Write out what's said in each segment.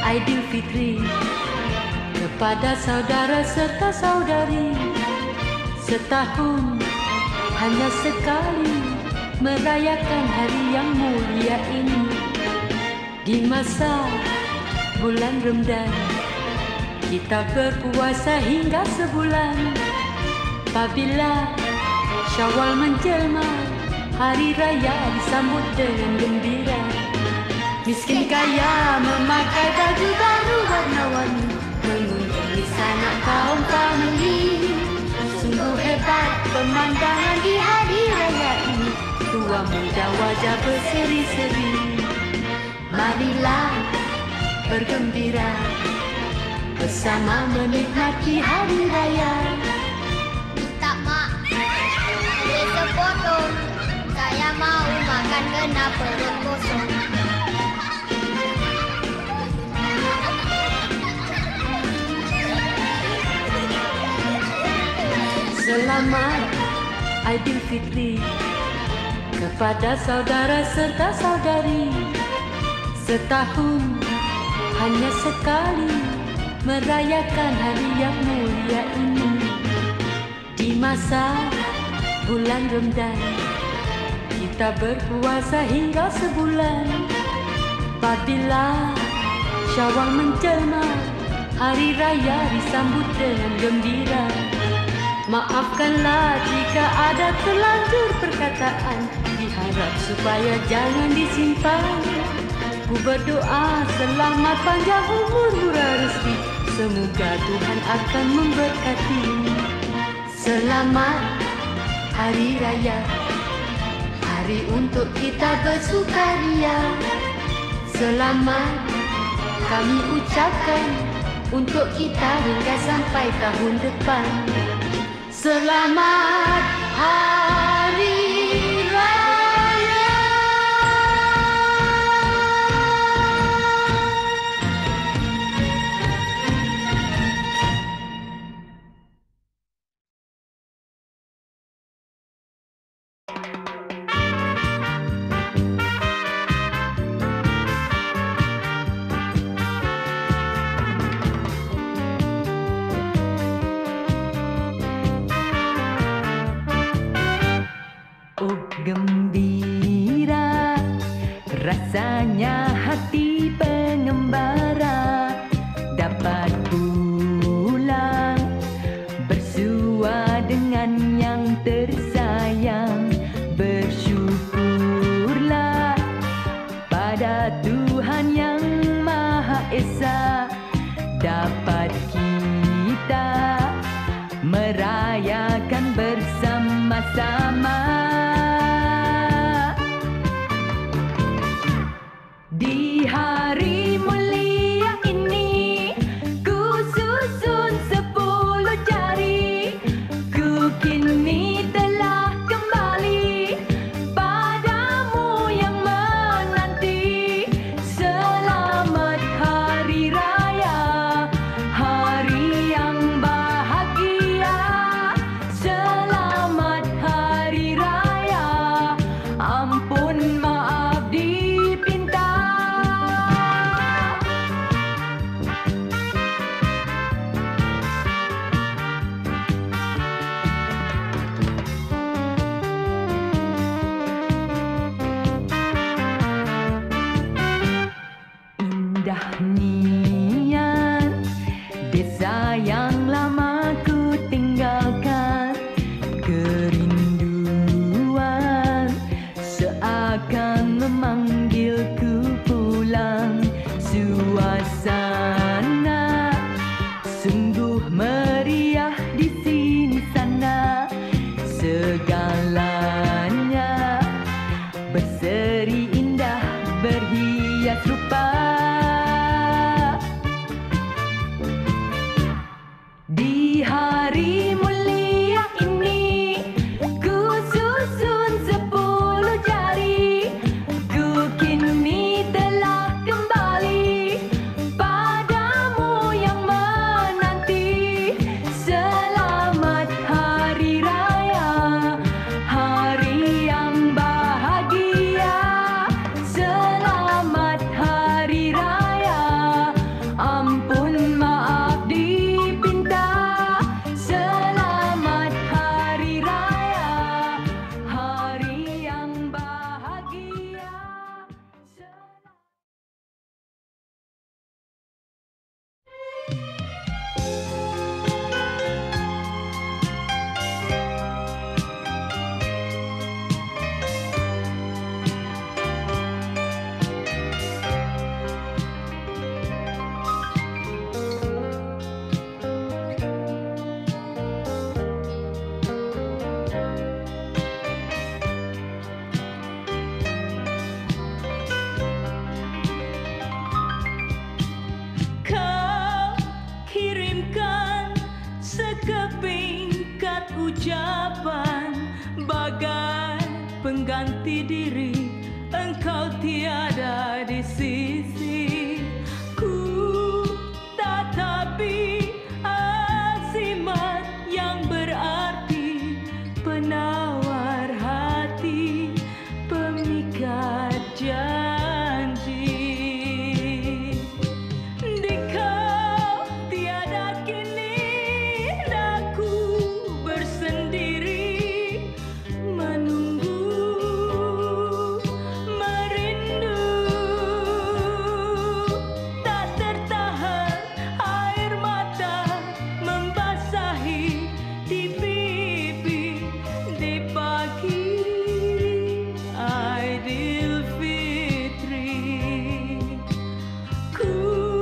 Aidilfitri kepada saudara serta saudari. Setahun hanya sekali merayakan hari yang mulia ini. Di masa bulan Ramadan kita berpuasa hingga sebulan. Apabila Syawal menjelma, hari raya disambut dengan gembira. Miskin kaya memakai baju baru warna-warni, mengunjungi sanak kaum famili. Sungguh hebat pemandangan di hari raya ini. Tua muda wajah berseri-seri. Marilah bergembira bersama menikmati hari raya. Minta mak, boleh sepotong. Saya mau makan kena perut kosong. Selamat Aidilfitri kepada saudara serta saudari. Setahun hanya sekali merayakan hari yang mulia ini. Di masa bulan Ramadan kita berpuasa hingga sebulan. Apabila Syawal menjelma, hari raya disambut dengan gembira. Maafkanlah jika ada terlanjur perkataan, diharap supaya jangan disimpan. Ku berdoa selamat panjang umur, murah rezeki, semoga Tuhan akan memberkati. Selamat Hari Raya, hari untuk kita bersukaria. Selamat kami ucapkan untuk kita hingga sampai tahun depan. Selamat Hari Raya. Gembira rasanya hati pengembara dapat pulang bersua dengan yang tersayang. Bersyukurlah pada Tuhan yang Maha Esa, dapat kita merayakan bersama-sama. Di hari mulia ini, ku susun 10 jari. Ku kini telah kembali padamu yang menanti. Selamat Hari Raya, hari yang bahagia. Selamat Hari Raya, ampun maaf dipinta. Indah niat desa yang lama ku tinggalkan. Kerinduan seakan memanggilku pulang. Suasana sungguh meriah di sini sana. Segalanya berseri indah, berhias rupa. Di hari mulia ini, ku susun 10 jari. Ku kini telah kembali padamu yang menanti. Selamat Hari Raya, hari yang bahagia. jati diri, engkau tiada di sisi. Ku tatapi azimat yang berarti, penawar hati, pemikat janji. Di kau tiada kini aku bersendiri, menunggu, merindu. Tak tertahan air mata membasahi di pipi di pagi Aidilfitri. Ku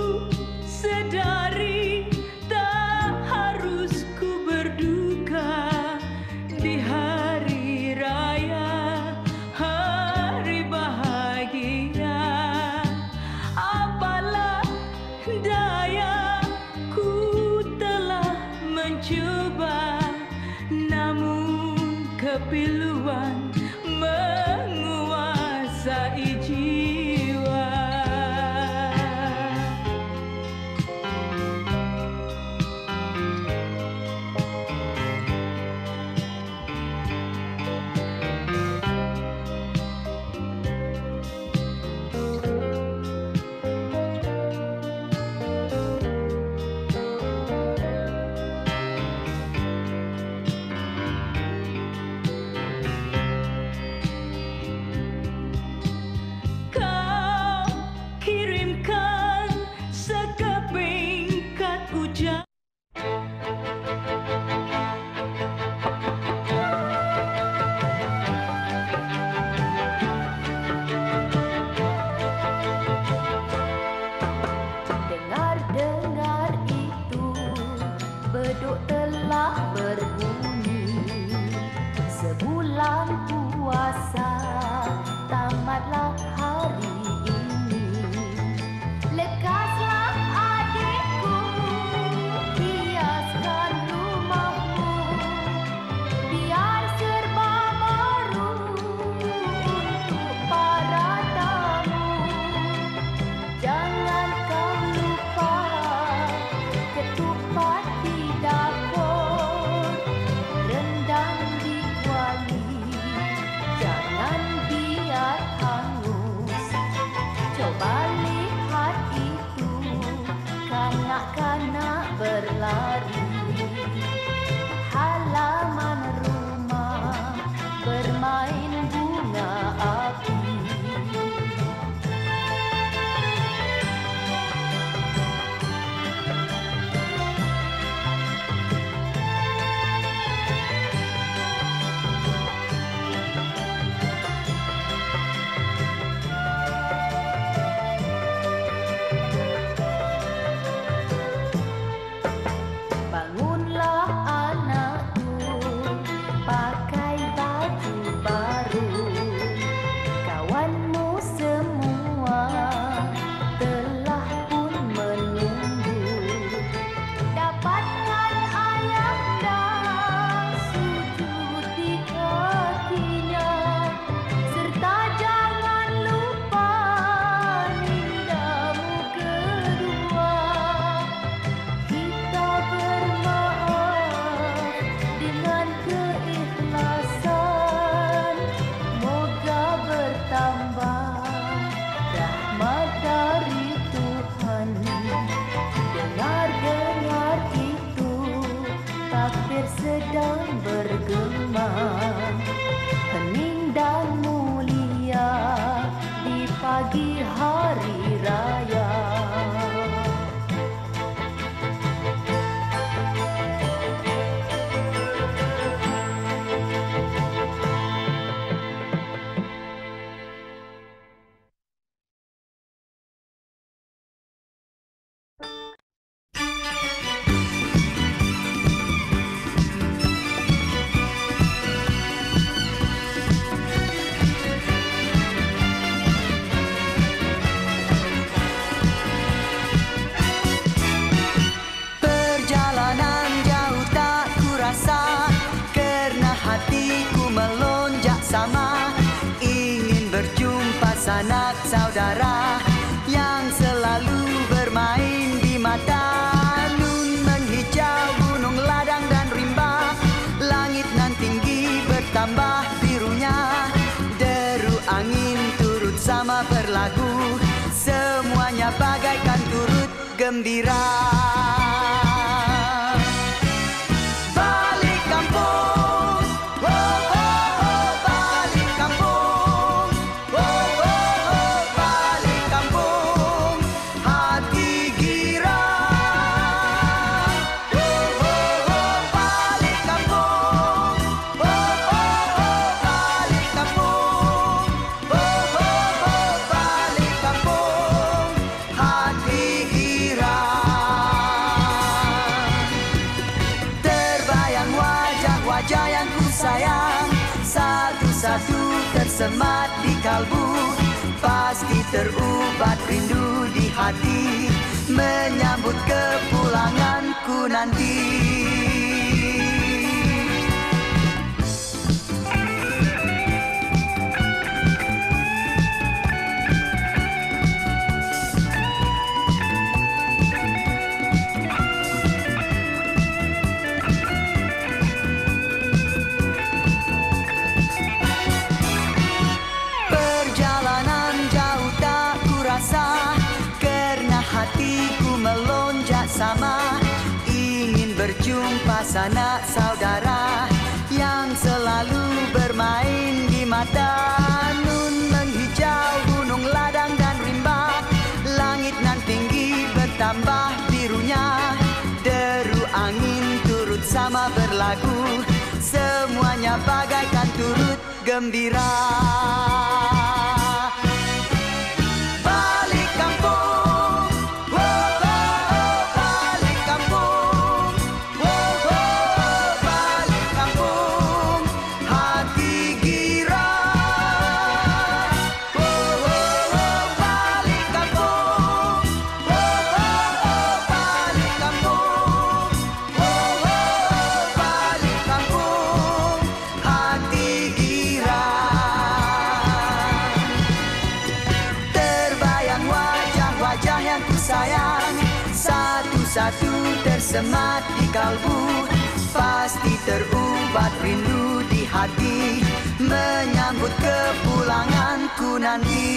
sedari tak harus ku berduka di hari raya, hari bahagia. Apalah daya, ku telah mencuba, namun kepiluan menguasai jiwa. Kau kirimkan sekeping kat hujan. Dengar-dengar itu, beduk telah berbunyi. Sebulan puasa tamatlah hari ini. Lekaslah adikku, hiaskan rumahmu, biar serba baru untuk para tamu. Jangan kau lupa ketupat di dapur, rendang di kuali, jangan biar hangus. Coba lihat itu, kanak-kanak berlari, halaman rumah bermain bunga api. Bangunlah anakku, pakai baju baru. Kawanmu semua telah pun menunggu. Dapatkan ayahanda, sujud di kakinya, serta jangan lupa nindamu kedua. Kita bermaaf dengan keikhlasan, moga bertambah rahmat dari Tuhan. Dengar-dengar itu, takbir sedang bergema, hening dan mulia di pagi hari raya. hatiku melonjak sama. sanak saudara yang selalu bermain di mata. Nun menghijau gunung ladang dan rimba, langit nan tinggi bertambah birunya. Deru angin turut sama berlagu, semuanya bagaikan turut gembira. Satu tersemat di kalbu, pasti terubat rindu di hati, menyambut kepulanganku nanti. Karena hatiku melonjak sama, ingin berjumpa sanak saudara yang selalu bermain di mata. Nun menghijau gunung ladang dan rimba, langit nan tinggi bertambah birunya. Deru angin turut sama berlagu, semuanya bagaikan turut gembira. Satu tersemat di kalbu, pasti terubat rindu di hati, menyambut kepulanganku nanti.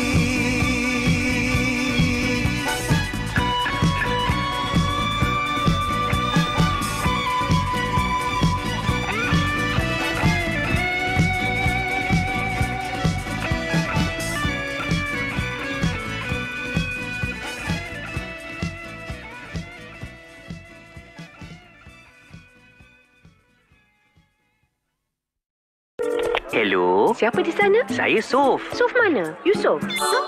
Hello. Siapa di sana? Saya Sof. Sof mana? Yusof?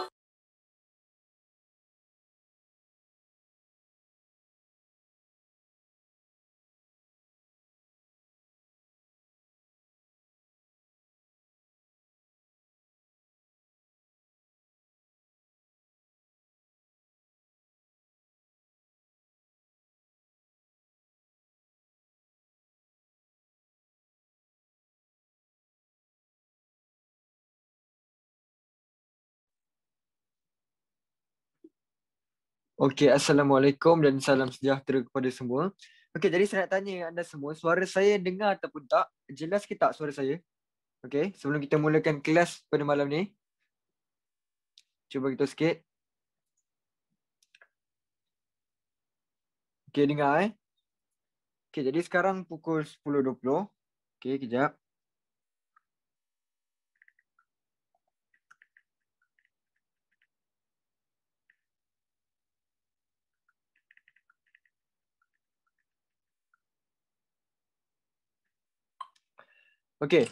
Okey, Assalamualaikum dan salam sejahtera kepada semua. Okey, jadi saya nak tanya anda semua, suara saya dengar ataupun tak? Jelas ke tak suara saya? Okey, sebelum kita mulakan kelas pada malam ni, cuba kita sikit. Okey, dengar Okey, jadi sekarang pukul 10.20. Okey, kejap. Okey.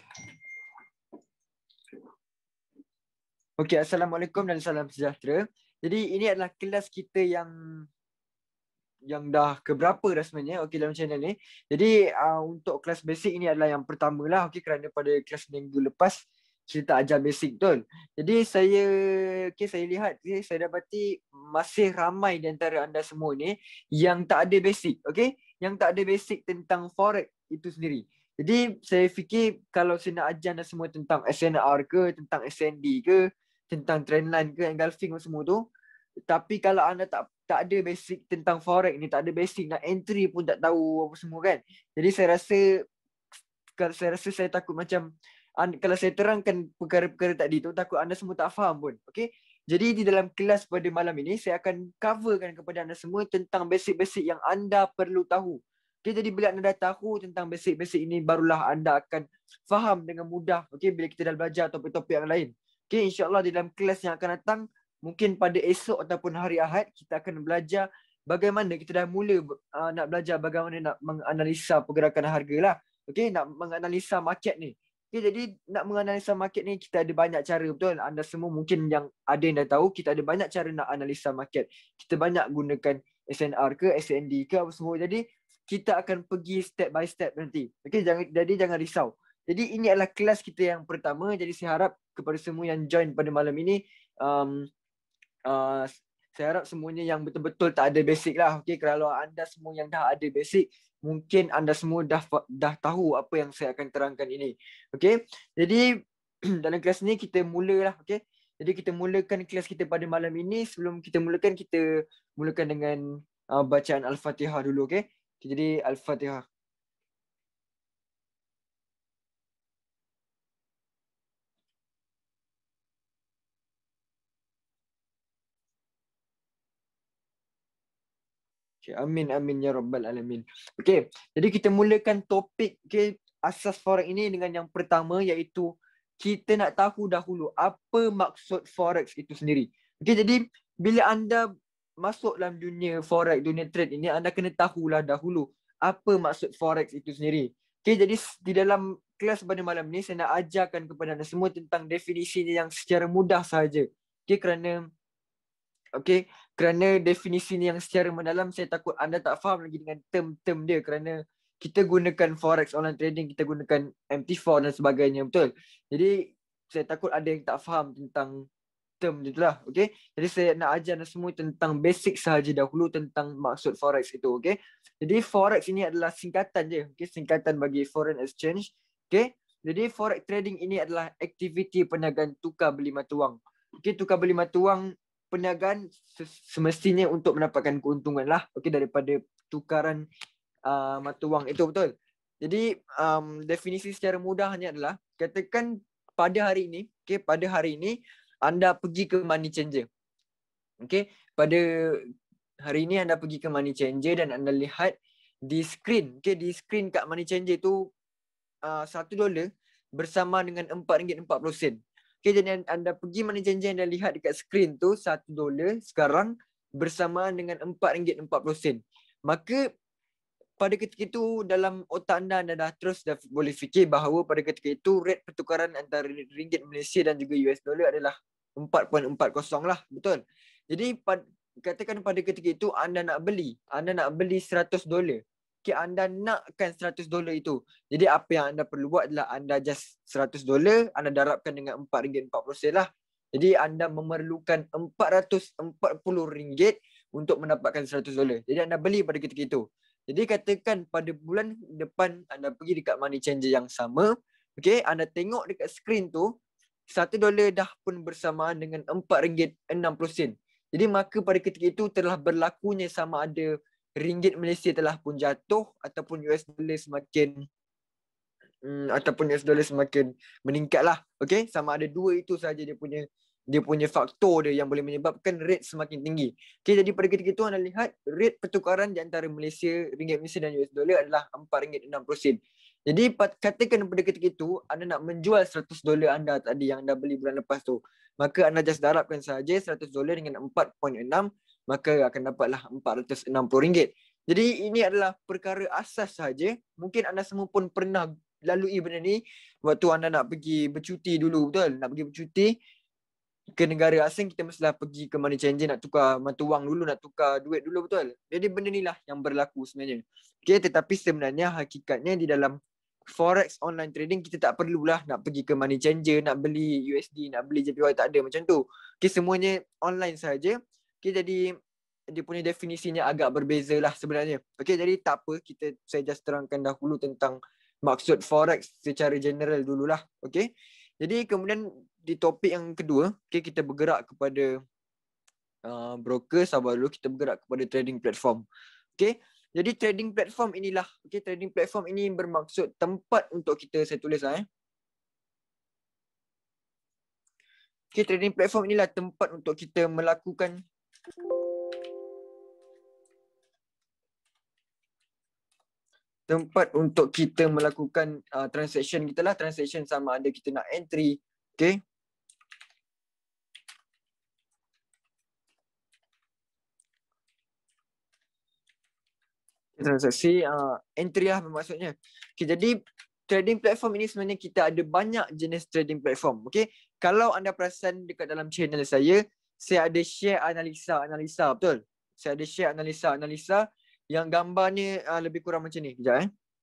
Okey, Assalamualaikum dan salam sejahtera. Jadi ini adalah kelas kita yang dah keberapa dah sebenarnya, okey, dalam channel ni. Jadi untuk kelas basic ini adalah yang pertama lah, okey, kerana pada kelas minggu lepas kita tak ajar basic, betul. Jadi saya lihat, saya dapati masih ramai di antara anda semua ni yang tak ada basic, okey, yang tak ada basic tentang forex itu sendiri. Jadi saya fikir kalau saya nak ajar anda semua tentang SNR ke, tentang SND ke, tentang trendline ke engulfing semua tu. Tapi kalau anda tak ada basic tentang forex ni, tak ada basic nak entry pun tak tahu apa semua kan. Jadi saya rasa saya takut macam kalau saya terangkan perkara-perkara tadi tu, takut anda semua tak faham pun. Okay. Jadi di dalam kelas pada malam ini saya akan coverkan kepada anda semua tentang basic-basic yang anda perlu tahu. Okay, jadi bila anda dah tahu tentang basic-basic ini, barulah anda akan faham dengan mudah. Okay, bila kita dah belajar topik-topik yang lain. Okay, insyaAllah di dalam kelas yang akan datang, mungkin pada esok ataupun hari Ahad, kita akan belajar bagaimana kita dah mula nak belajar bagaimana nak menganalisa pergerakan harga lah. Okay, nak menganalisa market ni. Okay, jadi nak menganalisa market ni kita ada banyak cara, betul? Anda semua mungkin yang ada yang dah tahu, kita ada banyak cara nak analisa market. Kita banyak gunakan SNR ke, SND ke apa semua. Jadi kita akan pergi step by step nanti. Okay, jangan risau. Jadi ini adalah kelas kita yang pertama. Jadi saya harap kepada semua yang join pada malam ini, saya harap semuanya yang betul-betul tak ada basic lah. Okay, kalau anda semua yang dah ada basic, mungkin anda semua dah tahu apa yang saya akan terangkan ini. Okay, jadi dalam kelas ni kita mulalah. Okay, jadi kita mulakan kelas kita pada malam ini. Sebelum kita mulakan dengan bacaan Al-Fatihah dulu. Okay, jadi Al-Fatihah. Okay, amin amin ya rabbal alamin. Okay, jadi kita mulakan topik asas forex ini dengan yang pertama, iaitu kita nak tahu dahulu apa maksud forex itu sendiri. Okay, jadi bila anda masuk dalam dunia forex, dunia trade ini, anda kena tahulah dahulu apa maksud forex itu sendiri. Okay, jadi di dalam kelas pada malam ni saya nak ajarkan kepada anda semua tentang definisinya yang secara mudah sahaja. Okay, kerana definisi ni yang secara mendalam saya takut anda tak faham lagi dengan term-term dia, kerana kita gunakan forex online trading, kita gunakan MT4 dan sebagainya, betul? Jadi saya takut ada yang tak faham tentang term dia tu lah. Okay, jadi saya nak ajar anda semua tentang basic sahaja dahulu tentang maksud forex itu. Okay, jadi forex ini adalah singkatan je. Okay, singkatan bagi foreign exchange. Okay, jadi forex trading ini adalah aktiviti perniagaan tukar beli mata wang. Okay, tukar beli mata wang, perniagaan semestinya untuk mendapatkan keuntungan lah, okay, daripada tukaran mata wang itu, betul? Jadi definisi secara mudahnya adalah, katakan pada hari ini anda pergi ke money changer. Okay, pada hari ini anda pergi ke money changer dan anda lihat di screen, okay, di screen kat money changer tu $1 bersama dengan RM4.40. Okay, jadi anda pergi money changer, anda lihat dekat skrin tu $1 sekarang bersamaan dengan RM4.40. Maka pada ketika itu dalam otak anda dah boleh fikir bahawa pada ketika itu rate pertukaran antara ringgit Malaysia dan juga US dollar adalah 4.40 lah, betul? Jadi katakan pada ketika itu anda nak beli $100. Okay, anda nakkan $100 itu. Jadi apa yang anda perlu buat adalah anda just $100, anda darabkan dengan RM4.40 lah. Jadi anda memerlukan RM440 untuk mendapatkan $100. Jadi anda beli pada ketika itu. Jadi katakan pada bulan depan anda pergi dekat money changer yang sama. Okay, anda tengok dekat skrin tu $1 dah pun bersamaan dengan RM4.60. Jadi maka pada ketika itu telah berlakunya sama ada ringgit Malaysia telah pun jatuh ataupun US dollar semakin meningkat lah. Okay, sama ada dua itu saja dia punya faktor dia yang boleh menyebabkan rate semakin tinggi. Okay, jadi pada ketika itu anda lihat rate pertukaran di antara ringgit Malaysia dan US dollar adalah RM4.60. Jadi katakan pada ketika itu anda nak menjual $100 anda tadi yang anda beli bulan lepas tu, maka anda just darabkan saja $100 dengan 4.6, maka akan dapatlah RM460. Jadi ini adalah perkara asas saja. Mungkin anda semua pun pernah lalui benda ni waktu anda nak pergi bercuti dulu, betul? Nak pergi bercuti ke negara asing, kita mestilah pergi ke money changer nak tukar mata wang dulu, nak tukar duit dulu, betul? Jadi benda ni lah yang berlaku sebenarnya. Okay, tetapi sebenarnya hakikatnya di dalam forex online trading kita tak perlulah nak pergi ke money changer, nak beli USD, nak beli JPY, tak ada macam tu. Okay, semuanya online saja. Okay, jadi dia punya definisinya agak berbeza lah sebenarnya. Okay, jadi tak apa, saya just terangkan dahulu tentang maksud forex secara general dululah. Okay, jadi kemudian di topik yang kedua, okay, kita bergerak kepada broker. Sabar dulu, kita bergerak kepada trading platform. Okay, jadi trading platform inilah, okay, trading platform ini bermaksud tempat untuk kita, saya tulis lah okay, trading platform inilah tempat untuk kita melakukan transaction kita lah. Transaction sama ada kita nak entry, okay. Transaksi entry lah bermaksudnya. Okay, jadi trading platform ini sebenarnya kita ada banyak jenis trading platform. Okay, kalau anda perasan dekat dalam channel saya ada share analisa, betul? Saya ada share analisa yang gambarnya lebih kurang macam ni. Sekejap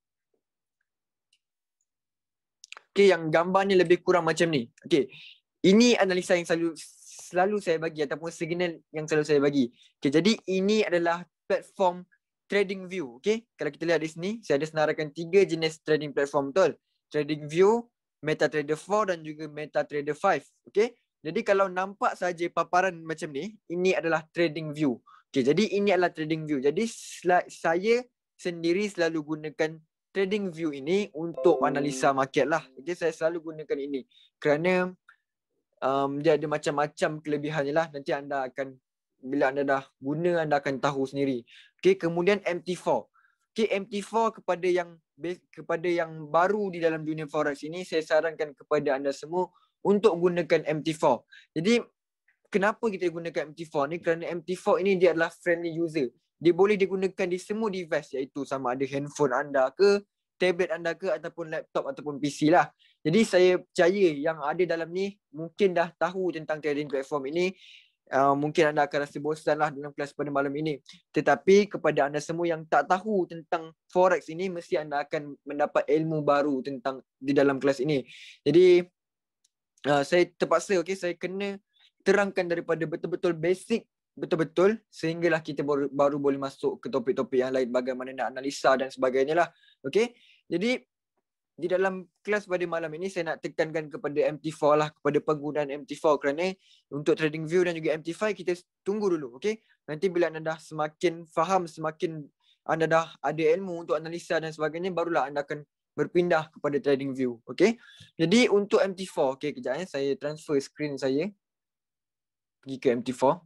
Okay, yang gambarnya lebih kurang macam ni. Okay, ini analisa yang selalu saya bagi ataupun signal yang selalu saya bagi. Okay, jadi ini adalah platform Trading View. Okay, kalau kita lihat di sini, saya ada senaraikan 3 jenis trading platform, betul? Trading View, MetaTrader 4 dan juga MetaTrader 5. Okay, jadi kalau nampak saja paparan macam ni, ini adalah Trading View. Okay, jadi ini adalah Trading View. Jadi saya sendiri selalu gunakan Trading View ini untuk analisa market lah. Okay, saya selalu gunakan ini kerana dia ada macam-macam kelebihannya lah. Nanti anda akan, bila anda dah guna, anda akan tahu sendiri. Okay, kemudian MT4. Okay, MT4 kepada yang baru di dalam dunia forex ini, saya sarankan kepada anda semua untuk gunakan MT4. Jadi kenapa kita gunakan MT4 ni? Kerana MT4 ini dia adalah friendly user. Dia boleh digunakan di semua device, iaitu sama ada handphone anda ke, tablet anda ke, ataupun laptop ataupun PC lah. Jadi saya percaya yang ada dalam ni mungkin dah tahu tentang trading platform ini. Mungkin anda akan rasa bosan lah dalam kelas pada malam ini. Tetapi kepada anda semua yang tak tahu tentang forex ini, mesti anda akan mendapat ilmu baru tentang di dalam kelas ini. Jadi saya terpaksa, okay, saya kena terangkan daripada betul-betul basic, betul-betul, sehinggalah kita baru boleh masuk ke topik-topik yang lain, bagaimana nak analisa dan sebagainya lah. Okay, jadi di dalam kelas pada malam ini saya nak tekankan kepada MT4 lah, kepada penggunaan MT4, kerana untuk Trading View dan juga MT5 kita tunggu dulu. Okay, nanti bila anda dah semakin faham, semakin anda dah ada ilmu untuk analisa dan sebagainya, barulah anda akan berpindah kepada Trading View. Okay, jadi untuk MT4, okay, kejap saya transfer screen saya pergi ke MT4.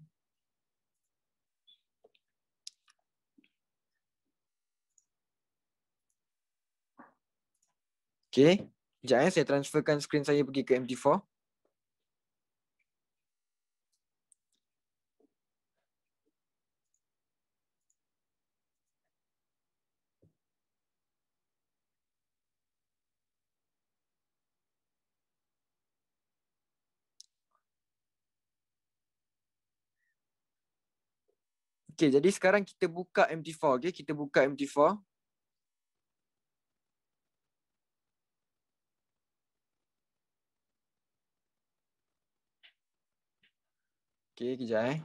Okay, sekejap saya transferkan screen saya pergi ke MT4. Okay, jadi sekarang kita buka MT4. Okay, kita buka MT4. Okay, kejap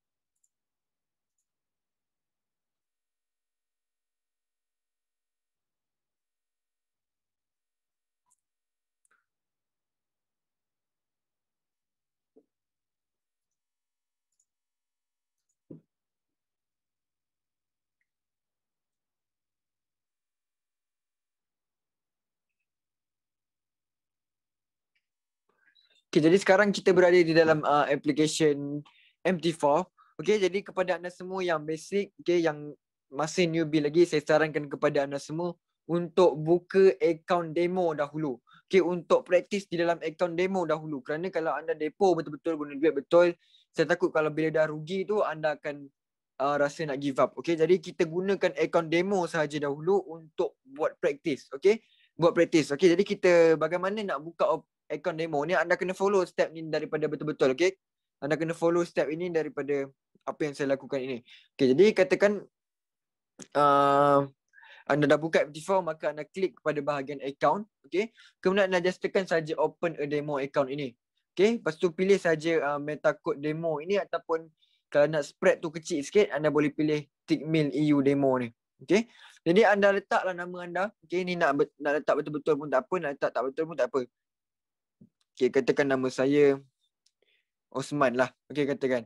Okay, jadi sekarang kita berada di dalam application MT4. Okay, jadi kepada anda semua yang basic, okay, yang masih newbie lagi, saya sarankan kepada anda semua untuk buka account demo dahulu. Okay, untuk praktis di dalam account demo dahulu. Kerana kalau anda depo betul-betul guna duit betul, saya takut kalau bila dah rugi tu anda akan rasa nak give up. Okay, jadi kita gunakan account demo sahaja dahulu untuk buat praktis. Okay, buat praktis. Okay, jadi kita bagaimana nak buka account demo ni, anda kena follow step ni daripada betul-betul. Okay, anda kena follow step ini daripada apa yang saya lakukan ini. Okay, jadi katakan anda dah buka MT4, maka anda klik kepada bahagian account. Okay, kemudian anda just tekan saja open a demo account ini. Okay, lepas tu pilih saja meta code demo ini, ataupun kalau nak spread tu kecil sikit, anda boleh pilih Tickmill EU demo ni. Okay, jadi anda letaklah nama anda. Okay, ni nak letak betul-betul pun tak apa, nak letak tak betul pun tak apa. Okay, katakan nama saya Osman lah. Okay, katakan.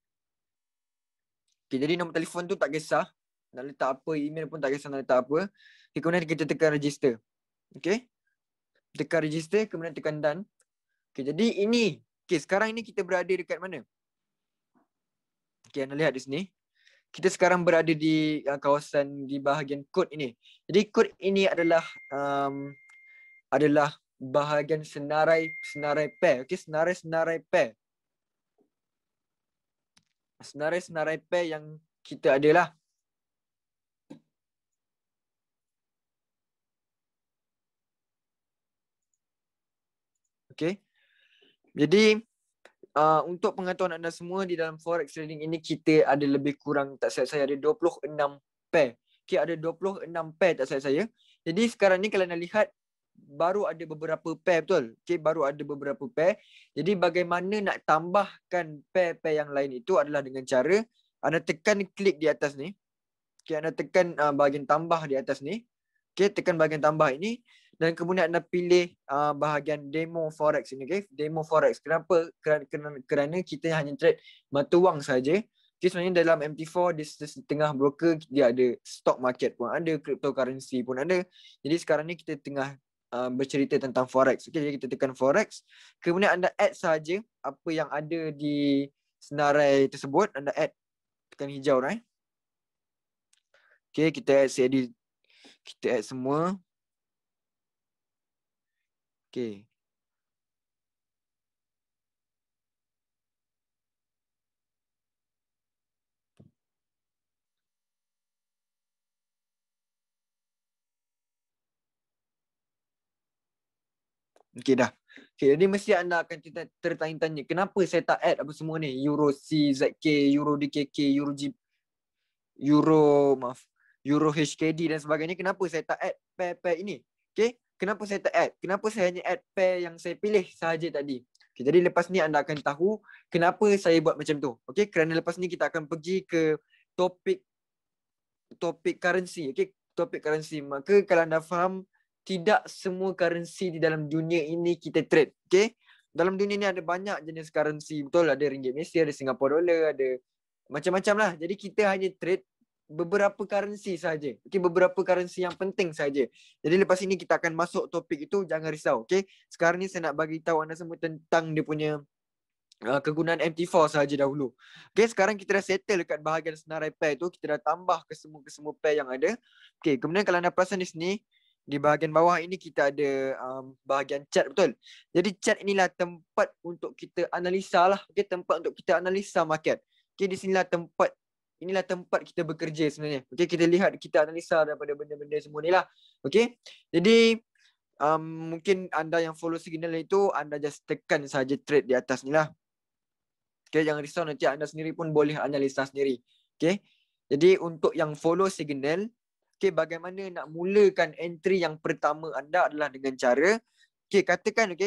Okay, jadi nombor telefon tu tak kisah. Nak letak apa, email pun tak kisah nak letak apa. Okay, kemudian kita tekan register. Okay. Tekan register, kemudian tekan done. Okay, jadi ini. Okay, sekarang ini kita berada dekat mana? Okay, anda lihat di sini. Kita sekarang berada di kawasan di bahagian kod ini. Jadi kod ini adalah bahagian senarai pair. Okey, senarai pair. Senarai pair yang kita adalah. Okey. Jadi untuk pengetahuan anda semua, di dalam forex trading ini kita ada lebih kurang, tak silap saya, ada 26 pair. Okay, ada 26 pair tak silap saya. Jadi sekarang ni kalau anda lihat, baru ada beberapa pair, betul? Okay, baru ada beberapa pair. Jadi bagaimana nak tambahkan pair-pair yang lain itu adalah dengan cara anda tekan klik di atas ni. Okay, anda tekan bahagian tambah di atas ni. Okay, tekan bahagian tambah ini. Dan kemudian anda pilih bahagian demo forex ini, okay? Demo forex. Kenapa? Kerana kita hanya trade mata wang saja. Okay, sebenarnya dalam MT4 di setengah broker dia ada stock market pun ada, cryptocurrency pun ada. Jadi sekarang ni kita tengah bercerita tentang forex. Okay, jadi kita tekan forex. Kemudian anda add saja apa yang ada di senarai tersebut. Anda add, tekan hijau, right? Okay, kita add semua. Okay. Okay, dah. Okay, jadi mesti anda akan tertanya-tanya, kenapa saya tak add apa semua ni? Euro C, ZK, Euro DKK, Euro HKD dan sebagainya. Kenapa saya tak add pair-pair ini? Okay, kenapa saya tak add? Kenapa saya hanya add pair yang saya pilih sahaja tadi? Okay, jadi lepas ni anda akan tahu kenapa saya buat macam tu. Okay, kerana lepas ni kita akan pergi ke topik currency. Okay, topik currency. Maka kalau anda faham, tidak semua currency di dalam dunia ini kita trade. Okay, dalam dunia ni ada banyak jenis currency. Betul, ada ringgit Malaysia, ada Singapore dollar, ada macam-macam lah. Jadi kita hanya trade beberapa currency saja. Okay, beberapa currency yang penting saja. Jadi lepas ini kita akan masuk topik itu, jangan risau. Okay, sekarang ni saya nak bagi tahu anda semua tentang dia punya kegunaan MT4 sahaja dahulu. Okay, sekarang kita dah settle dekat bahagian senarai pair tu. Kita dah tambah ke semua pair yang ada. Okay, kemudian kalau anda perasan di sini, di bahagian bawah ini kita ada bahagian chat, betul? Jadi chat inilah tempat untuk kita analisa lah. Okay, tempat untuk kita analisa market. Okay, di sinilah inilah tempat kita bekerja sebenarnya. Okay, kita lihat, kita analisa daripada benda-benda semua ni lah. Okay, jadi mungkin anda yang follow signal itu, anda just tekan saja trade di atas ni lah. Okay, jangan risau, nanti anda sendiri pun boleh analisa sendiri. Okay, jadi untuk yang follow signal, okay, bagaimana nak mulakan entry yang pertama anda adalah dengan cara, okay, katakan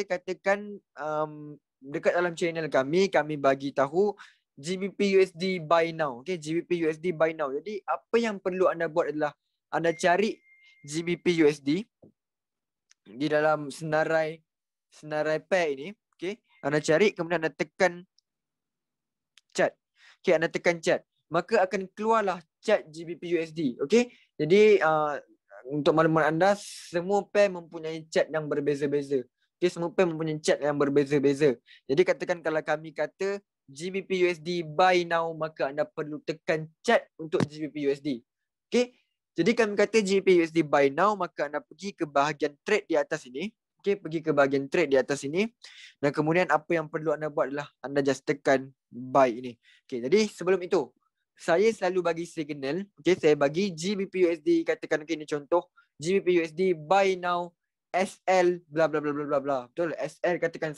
dekat dalam channel kami bagi tahu GBP USD buy now. Okay, GBP USD buy now. Jadi apa yang perlu anda buat adalah anda cari GBP USD di dalam senarai pair ini. Okay, anda cari, kemudian anda tekan chat. Okay, anda tekan chat, maka akan keluarlah chat GBP USD. Okay, jadi untuk maklumat anda, semua pair mempunyai chat yang berbeza-beza. Okay, semua pair mempunyai chat yang berbeza-beza. Jadi katakan kalau kami kata GBP USD buy now, maka anda perlu tekan chat untuk GBP USD. Okay, jadi kami kata GBP USD buy now, maka anda pergi ke bahagian trade di atas ini. Okay, pergi ke bahagian trade di atas ini. Dan kemudian apa yang perlu anda buat adalah anda just tekan buy ini. Okay, jadi sebelum itu, saya selalu bagi signal. Okay, saya bagi GBP USD, katakan okay, ini contoh GBP USD buy now SL bla bla bla bla bla bla. Betul, SL katakan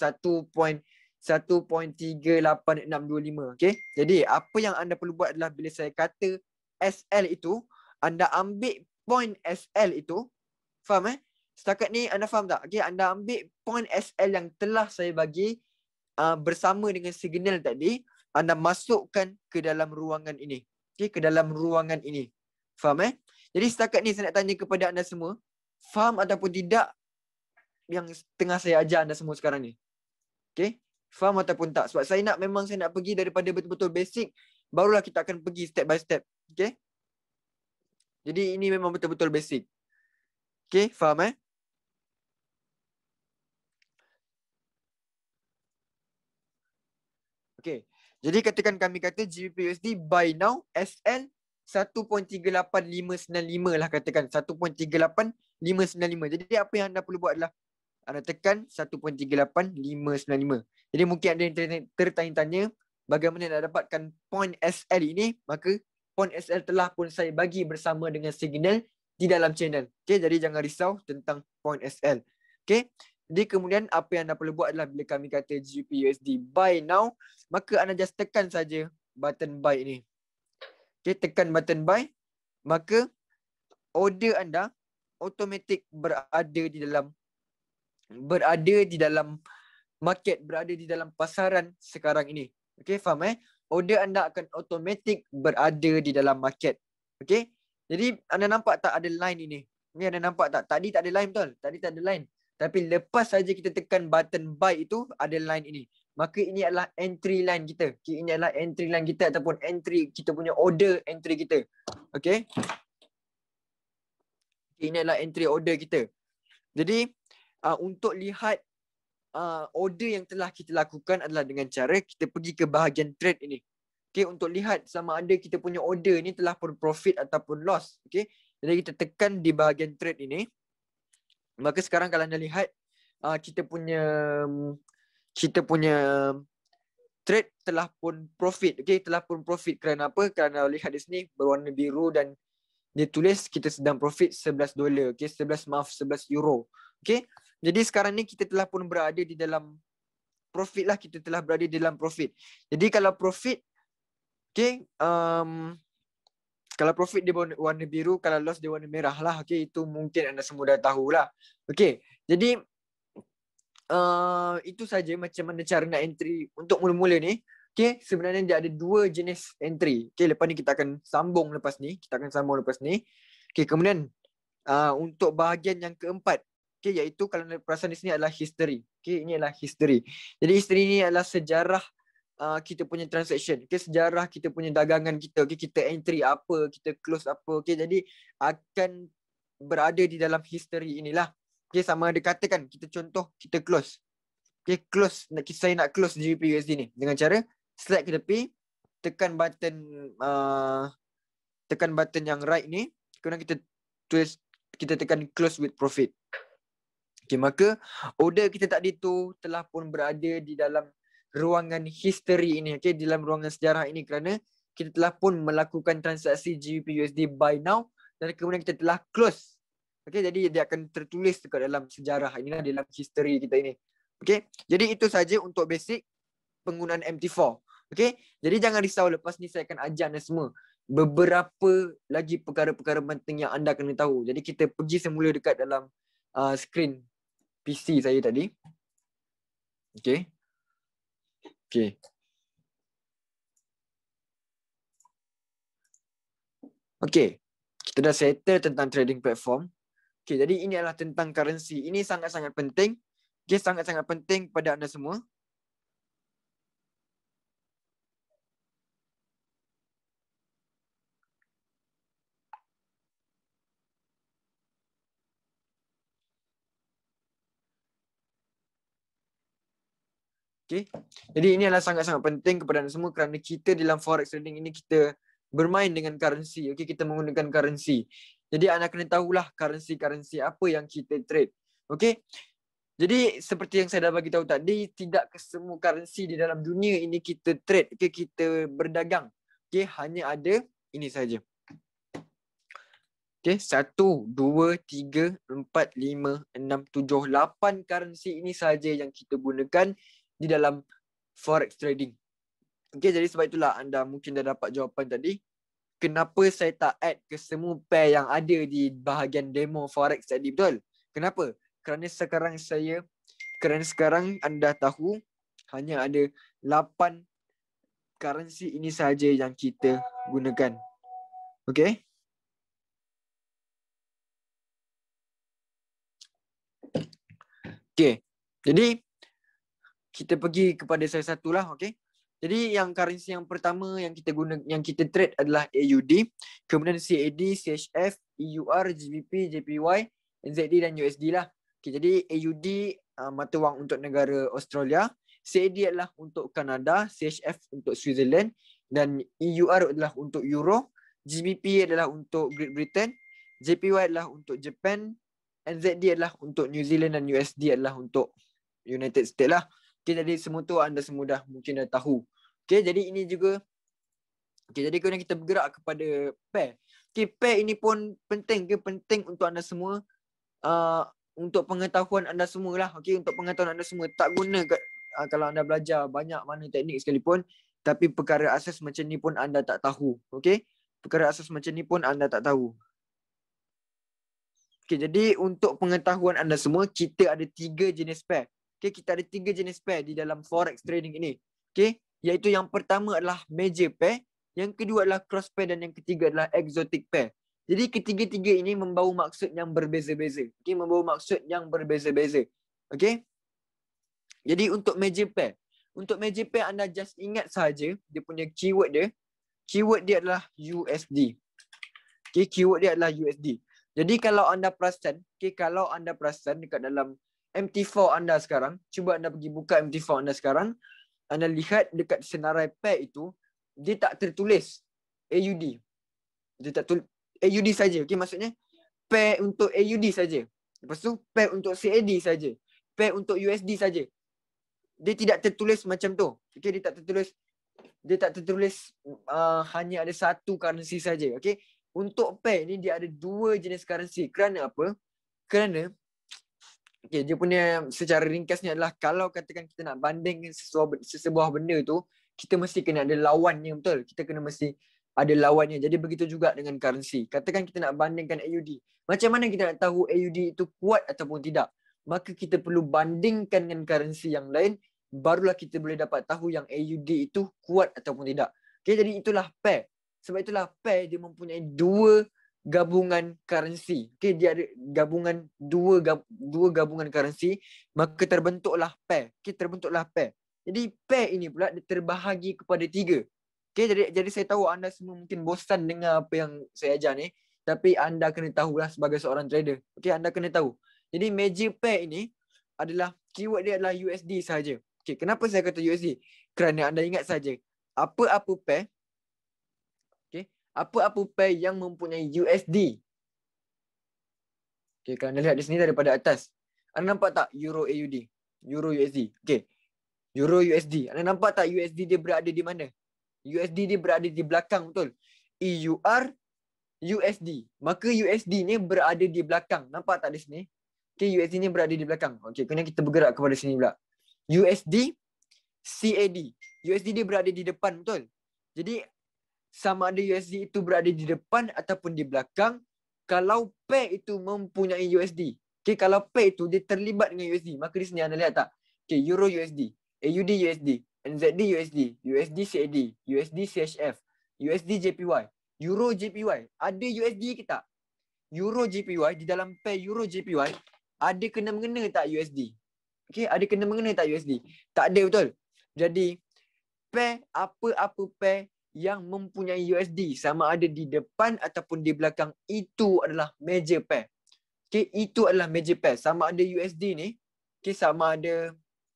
1.38625. Okay, jadi apa yang anda perlu buat adalah bila saya kata SL itu, anda ambil point SL itu. Faham Setakat ni anda faham tak? Okay, anda ambil point SL yang telah saya bagi bersama dengan signal tadi, anda masukkan ke dalam ruangan ini. Okay, ke dalam ruangan ini. Faham Jadi setakat ni saya nak tanya kepada anda semua, faham ataupun tidak yang tengah saya ajar anda semua sekarang ni? Okay. Faham ataupun tak? Sebab saya nak pergi daripada betul-betul basic, barulah kita akan pergi step by step. Okay. Jadi ini memang betul-betul basic. Okay, faham Okay. Jadi katakan kami kata GBP/USD buy now SL 1.38595 lah katakan. 1.38595. Jadi apa yang anda perlu buat adalah anda tekan 1.38595. Jadi mungkin ada yang tertanya-tanya bagaimana nak dapatkan point SL ini. Maka point SL telah pun saya bagi bersama dengan signal di dalam channel. Okay, jadi jangan risau tentang point SL. Okay, jadi kemudian apa yang anda perlu buat adalah bila kami kata GBP/USD buy now, maka anda just tekan saja button buy ini. Okay, tekan button buy, maka order anda automatik berada di dalam market, berada di dalam pasaran sekarang ini. Okay, faham Order anda akan automatik berada di dalam market. Okay, jadi anda nampak tak ada line ini? Ni anda nampak tak? Tadi tak ada line betul? Tadi tak ada line. Tapi lepas saja kita tekan button buy itu, ada line ini. Maka ini adalah entry line kita. Okay, ini adalah entry line kita ataupun entry kita punya order entry kita. Okay, ini adalah entry order kita. Jadi untuk lihat order yang telah kita lakukan adalah dengan cara kita pergi ke bahagian trade ini. Okay, untuk lihat sama ada kita punya order ni telah pun profit ataupun loss. Okay, jadi kita tekan di bahagian trade ini. Maka sekarang kalau anda lihat kita punya trade telah pun profit. Okay, telah pun profit kerana apa? Kerana lihat di sini berwarna biru dan dia tulis kita sedang profit $11. Okay, 11 euro. Okay, jadi sekarang ni kita telah pun berada di dalam profit lah. Kita telah berada di dalam profit. Jadi kalau profit, okay, kalau profit dia warna biru, kalau loss dia warna merah lah. Okay, itu mungkin anda semua dah tahulah. Okay, jadi itu saja macam mana cara nak entry untuk mula-mula ni. Okay, sebenarnya dia ada dua jenis entry. Okay, lepas ni kita akan sambung lepas ni. Okay, kemudian untuk bahagian yang keempat, okay, iaitu kalau anda perasan di sini adalah history. Okay, ini adalah history. Jadi history ni adalah sejarah kita punya transaction. Okay, sejarah kita punya dagangan kita. Okay, kita entry apa, kita close apa. Okay, jadi akan berada di dalam history inilah. Okay, sama ada katakan kita contoh kita close. Okay, close. Saya nak close GBP/USD ni dengan cara slide ke tepi, tekan button yang right ni, kemudian kita tekan close with profit. Okay, maka order kita tadi tu telah pun berada di dalam ruangan history ini. Okay, di dalam ruangan sejarah ini kerana kita telah pun melakukan transaksi GBP/USD buy now dan kemudian kita telah close. Okay, jadi dia akan tertulis dekat dalam sejarah inilah, dalam history kita ini. Okay, jadi itu saja untuk basic penggunaan MT4. Okay, jadi jangan risau, lepas ni saya akan ajar anda semua beberapa lagi perkara-perkara penting yang anda kena tahu. Jadi kita pergi semula dekat dalam screen PC saya tadi. Okay. Okay. Okay, kita dah settle tentang trading platform. Okay, jadi ini adalah tentang currency. Ini sangat-sangat penting. Okay, sangat-sangat penting kepada anda semua. Okay, jadi ini adalah sangat-sangat penting kepada anda semua kerana kita dalam forex trading ini kita bermain dengan currency. Okay, kita menggunakan currency. Jadi anda kena tahulah currency apa yang kita trade. Okay, jadi seperti yang saya dah bagi tahu tadi, tidak semua currency di dalam dunia ini kita trade. Okay, kita berdagang. Okay, hanya ada ini saja. Okay, 1, 2, 3, 4, 5, 6, 7, 8 currency ini saja yang kita gunakan di dalam forex trading. Okay, jadi sebab itulah anda mungkin dah dapat jawapan tadi. Kenapa saya tak add ke semua pair yang ada di bahagian demo forex tadi, betul? Kenapa? Kerana sekarang anda tahu hanya ada 8 currency ini saja yang kita gunakan. Okay? Okay, jadi kita pergi kepada salah satu lah, okey. Jadi yang currency yang pertama yang kita yang kita trade adalah AUD, kemudian CAD, CHF, EUR, GBP, JPY, NZD dan USD lah. Okay, jadi AUD mata wang untuk negara Australia, CAD adalah untuk Kanada, CHF untuk Switzerland dan EUR adalah untuk Euro, GBP adalah untuk Great Britain, JPY adalah untuk Japan, NZD adalah untuk New Zealand dan USD adalah untuk United States lah. Okay, jadi semua tu anda semua dah mungkin dah tahu. Okay, jadi ini juga. Okay, jadi kemudian kita bergerak kepada pair. Okay, pair ini pun penting ke? Penting untuk anda semua. Untuk pengetahuan anda semua lah. Okay, untuk pengetahuan anda semua. Tak guna kalau anda belajar banyak mana teknik sekalipun. Tapi perkara asas macam ni pun anda tak tahu. Okay, perkara asas macam ni pun anda tak tahu. Okay, jadi untuk pengetahuan anda semua, kita ada 3 jenis pair. Okay, kita ada 3 jenis pair di dalam forex trading ini. Okay, iaitu yang pertama adalah major pair, yang kedua adalah cross pair dan yang ketiga adalah exotic pair. Jadi ketiga-tiga ini membawa maksud yang berbeza-beza. Okay, membawa maksud yang berbeza-beza. Okay, jadi untuk major pair. Untuk major pair anda just ingat saja dia punya keyword dia. Keyword dia adalah USD. Okay, keyword dia adalah USD. Jadi kalau anda perasan, okay, kalau anda perasan dekat dalam MT4 anda sekarang, cuba anda pergi buka MT4 anda sekarang, anda lihat dekat senarai pair itu, dia tak tertulis AUD. Dia tak tulis AUD saja. Okay, maksudnya pair untuk AUD saja. Lepas tu pair untuk CAD saja. Pair untuk USD saja. Dia tidak tertulis macam tu. Okay, dia tak tertulis hanya ada satu currency saja. Okay, untuk pair ni dia ada 2 jenis currency. Kerana apa? Kerana okay, dia punya secara ringkasnya adalah kalau katakan kita nak bandingkan sesebuah benda tu, kita mesti kena ada lawannya, betul? Kita kena mesti ada lawannya. Jadi begitu juga dengan currency. Katakan kita nak bandingkan AUD. Macam mana kita nak tahu AUD itu kuat ataupun tidak? Maka kita perlu bandingkan dengan currency yang lain, barulah kita boleh dapat tahu yang AUD itu kuat ataupun tidak. Okay, jadi itulah pair. Sebab itulah pair dia mempunyai 2 gabungan currency. Okay, dia ada gabungan dua gabungan currency, maka terbentuklah pair. Okay, terbentuklah pair. Jadi pair ini pula dia terbahagi kepada 3. Okay, jadi saya tahu anda semua mungkin bosan dengar apa yang saya ajar ni, tapi anda kena tahulah sebagai seorang trader. Okay, anda kena tahu. Jadi major pair ini adalah keyword dia adalah USD sahaja. Okay, kenapa saya kata USD? Kerana anda ingat saja, apa-apa pair, apa-apa pair yang mempunyai USD. Okay, kalau anda lihat di sini daripada atas, anda nampak tak Euro AUD? Euro USD. Okay, Euro USD. Anda nampak tak USD dia berada di mana? USD dia berada di belakang, betul? EUR USD. Maka USD ni berada di belakang. Nampak tak di sini? Okay, USD ni berada di belakang. Okay, kemudian kita bergerak kepada sini pula. USD CAD. USD dia berada di depan, betul? Jadi sama ada USD itu berada di depan ataupun di belakang, kalau pair itu mempunyai USD. Okay, kalau pair itu dia terlibat dengan USD, maka di sini anda lihat tak? Okay, Euro USD, AUD USD, NZD USD, USD CAD, USD CHF, USD JPY, Euro JPY. Ada USD ke tak? Euro JPY, di dalam pair Euro JPY, ada kena-mengena tak USD? Okay, ada kena-mengena tak USD? Tak ada, betul? Jadi, pair, apa-apa pair yang mempunyai USD sama ada di depan ataupun di belakang, itu adalah major pair. Okay, itu adalah major pair. Sama ada USD ni, okay, sama ada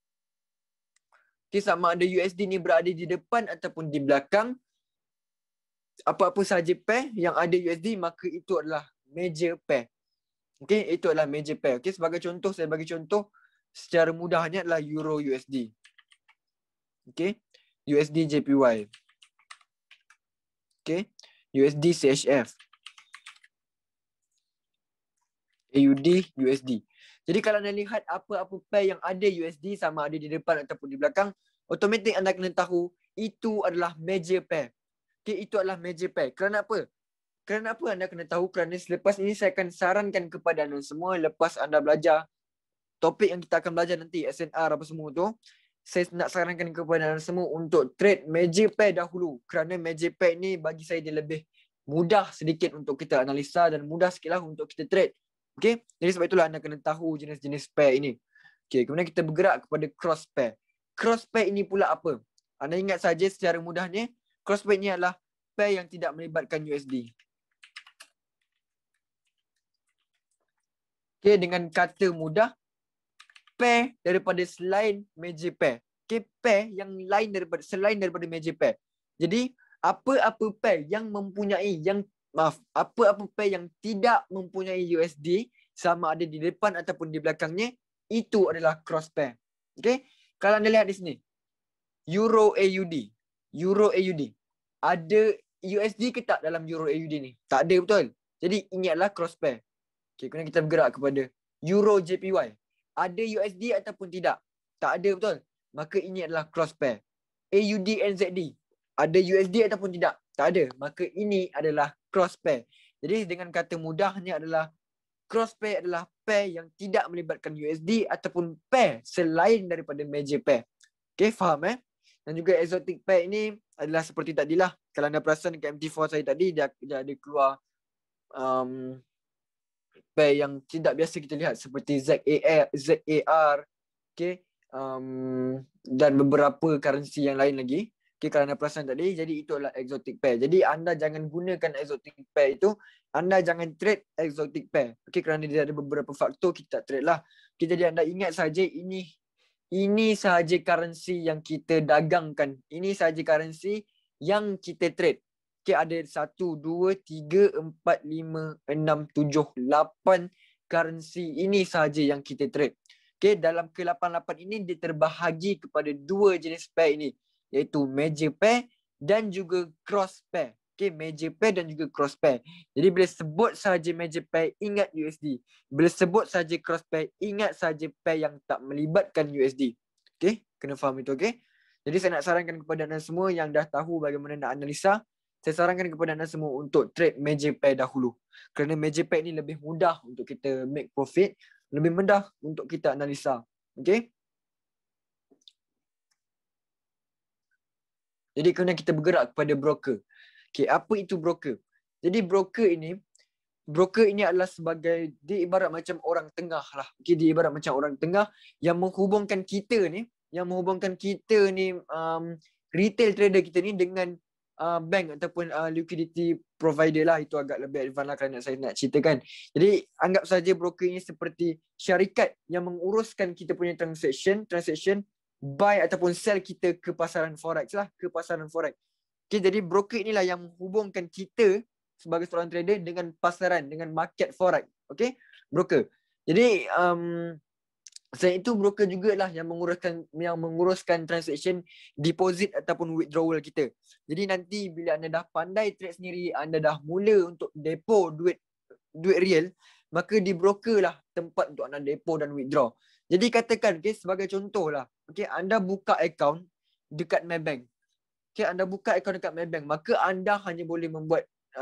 USD ni berada di depan ataupun di belakang, apa-apa sahaja pair yang ada USD, maka itu adalah major pair. Okay, itu adalah major pair. Okay, sebagai contoh, saya bagi contoh secara mudahnya adalah Euro USD. Okay, USD JPY. Okay, USD CHF, AUD USD. Jadi kalau anda lihat apa-apa pair yang ada USD sama ada di depan ataupun di belakang, automatik anda kena tahu itu adalah major pair. Okay, itu adalah major pair. Kerana apa? Kerana apa anda kena tahu? Kerana selepas ini saya akan sarankan kepada anda semua, lepas anda belajar topik yang kita akan belajar nanti, SNR apa semua tu, saya nak sarankan kepada anda semua untuk trade major pair dahulu. Kerana major pair ni bagi saya dia lebih mudah sedikit untuk kita analisa dan mudah sikit lah untuk kita trade. Okay, jadi sebab itulah anda kena tahu jenis-jenis pair ini. Okay, kemudian kita bergerak kepada cross pair. cross pair ini pula apa? Anda ingat saja secara mudahnya, cross pair ini adalah pair yang tidak melibatkan USD. Okay, dengan kata mudah, pair daripada selain major pair. Okay, pair yang lain daripada selain daripada major pair. Jadi, apa-apa pair yang mempunyai, apa-apa pair yang tidak mempunyai USD, sama ada di depan ataupun di belakangnya, itu adalah cross pair. Okay, kalau anda lihat di sini, Euro AUD. Euro AUD. Ada USD ke tak dalam Euro AUD ni? Tak ada, betul? Jadi ini adalah cross pair. Okay, kemudian kita bergerak kepada Euro JPY. Ada USD ataupun tidak? Tak ada, betul? Maka ini adalah cross pair. AUD NZD. Ada USD ataupun tidak? Tak ada. Maka ini adalah cross pair. Jadi dengan kata mudahnya adalah cross pair adalah pair yang tidak melibatkan USD ataupun pair selain daripada major pair. Okay, faham Dan juga exotic pair ini adalah seperti tadilah. Kalau anda perasan dekat MT4 saya tadi, dia ada keluar pair yang tidak biasa kita lihat seperti ZAR, okay, dan beberapa currency yang lain lagi. Okay, kalau anda perasan tadi, jadi itu adalah exotic pair. Jadi anda jangan gunakan exotic pair itu, anda jangan trade exotic pair. Okay, kerana dia ada beberapa faktor kita tak trade lah. Okay, jadi anda ingat saja ini sahaja currency yang kita dagangkan. Ini sahaja currency yang kita trade. Okay, ada 1, 2, 3, 4, 5, 6, 7, 8 currency ini sahaja yang kita trade. Okay, dalam ke-88 ini dia terbahagi kepada 2 jenis pair ini, iaitu major pair dan juga cross pair. Okay, major pair dan juga cross pair. Jadi bila sebut sahaja major pair, ingat USD. Bila sebut sahaja cross pair, ingat sahaja pair yang tak melibatkan USD. Okay, kena faham itu, okay. Jadi saya nak sarankan kepada anda semua yang dah tahu bagaimana nak analisa, saya sarankan kepada anda semua untuk trade major pair dahulu. Kerana major pair ni lebih mudah untuk kita make profit, lebih mudah untuk kita analisa. Okay. Jadi kemudian kita bergerak kepada broker. Okay, apa itu broker? Jadi broker ini adalah sebagai, dia ibarat macam orang tengah lah. Okay, dia ibarat macam orang tengah yang menghubungkan kita ni, retail trader kita ni dengan bank ataupun liquidity provider lah. Itu agak lebih advance lah kerana saya nak ceritakan. Jadi anggap saja broker ini seperti syarikat yang menguruskan kita punya transaction buy ataupun sell kita ke pasaran forex lah, Okay, jadi broker inilah yang menghubungkan kita sebagai seorang trader dengan pasaran, dengan market forex. Okay, broker. Jadi selain itu broker jugalah yang menguruskan transaction deposit ataupun withdrawal kita. Jadi nanti bila anda dah pandai trade sendiri, anda dah mula untuk depo duit real, maka di broker lah tempat untuk anda depo dan withdraw. Jadi katakan, okay, sebagai contoh lah, okay, anda buka account dekat Maybank. Okay, anda buka account dekat Maybank, maka anda hanya boleh membuat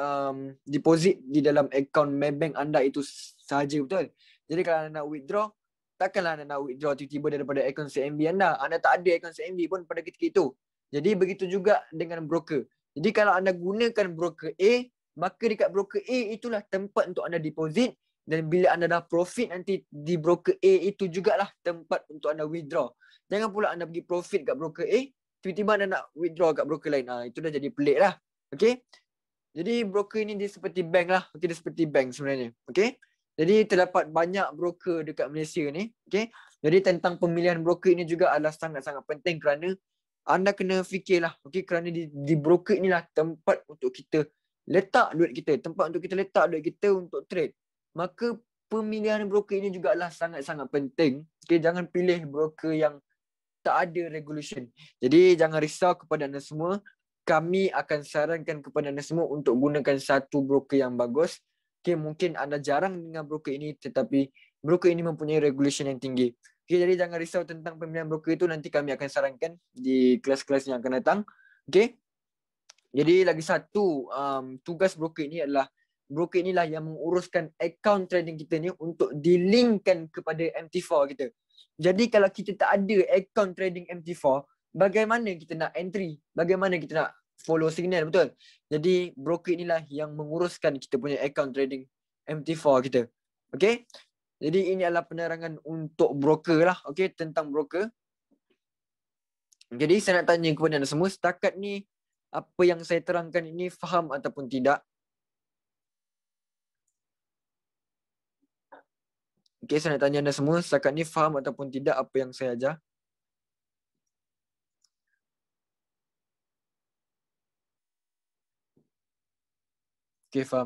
deposit di dalam account Maybank anda itu sahaja, betul? Jadi kalau anda nak withdraw, takkanlah anda nak withdraw tiba-tiba daripada akaun CMB anda. Anda tak ada akaun CMB pun pada ketika itu. Jadi begitu juga dengan broker. Jadi kalau anda gunakan broker A, maka dekat broker A itulah tempat untuk anda deposit, dan bila anda dah profit nanti di broker A itu jugalah tempat untuk anda withdraw. Jangan pula anda pergi profit kat broker A, tiba-tiba anda nak withdraw kat broker lain. Itu dah jadi pelik lah. Okay. Jadi broker ini dia seperti bank lah. Okay, dia seperti bank sebenarnya. Okay. Jadi terdapat banyak broker dekat Malaysia ni. Okay. Jadi tentang pemilihan broker ini juga adalah sangat-sangat penting kerana anda kena fikirlah. Okay, kerana di broker inilah tempat untuk kita letak duit kita. Tempat untuk kita letak duit kita untuk trade. Maka pemilihan broker ini juga adalah sangat-sangat penting. Okay, jangan pilih broker yang tak ada regulation. Jadi jangan risau kepada anda semua. Kami akan sarankan kepada anda semua untuk gunakan satu broker yang bagus. Okay, mungkin anda jarang dengar broker ini, tetapi broker ini mempunyai regulation yang tinggi. Okay, jadi jangan risau tentang pemilihan broker itu. Nanti kami akan sarankan di kelas-kelas yang akan datang. Okay. Jadi lagi satu tugas broker ini adalah, broker inilah yang menguruskan account trading kita ni untuk dilinkkan kepada MT4 kita. Jadi kalau kita tak ada account trading MT4, bagaimana kita nak entry? Bagaimana kita nak follow signal, betul? Jadi broker inilah yang menguruskan kita punya account trading MT4 kita. Okay? Jadi ini adalah penerangan untuk broker lah. Okay, tentang broker. Jadi saya nak tanya kepada anda semua, setakat ni apa yang saya terangkan ini faham ataupun tidak? Okey, saya nak tanya anda semua, setakat ni faham ataupun tidak apa yang saya ajar? Okey, faham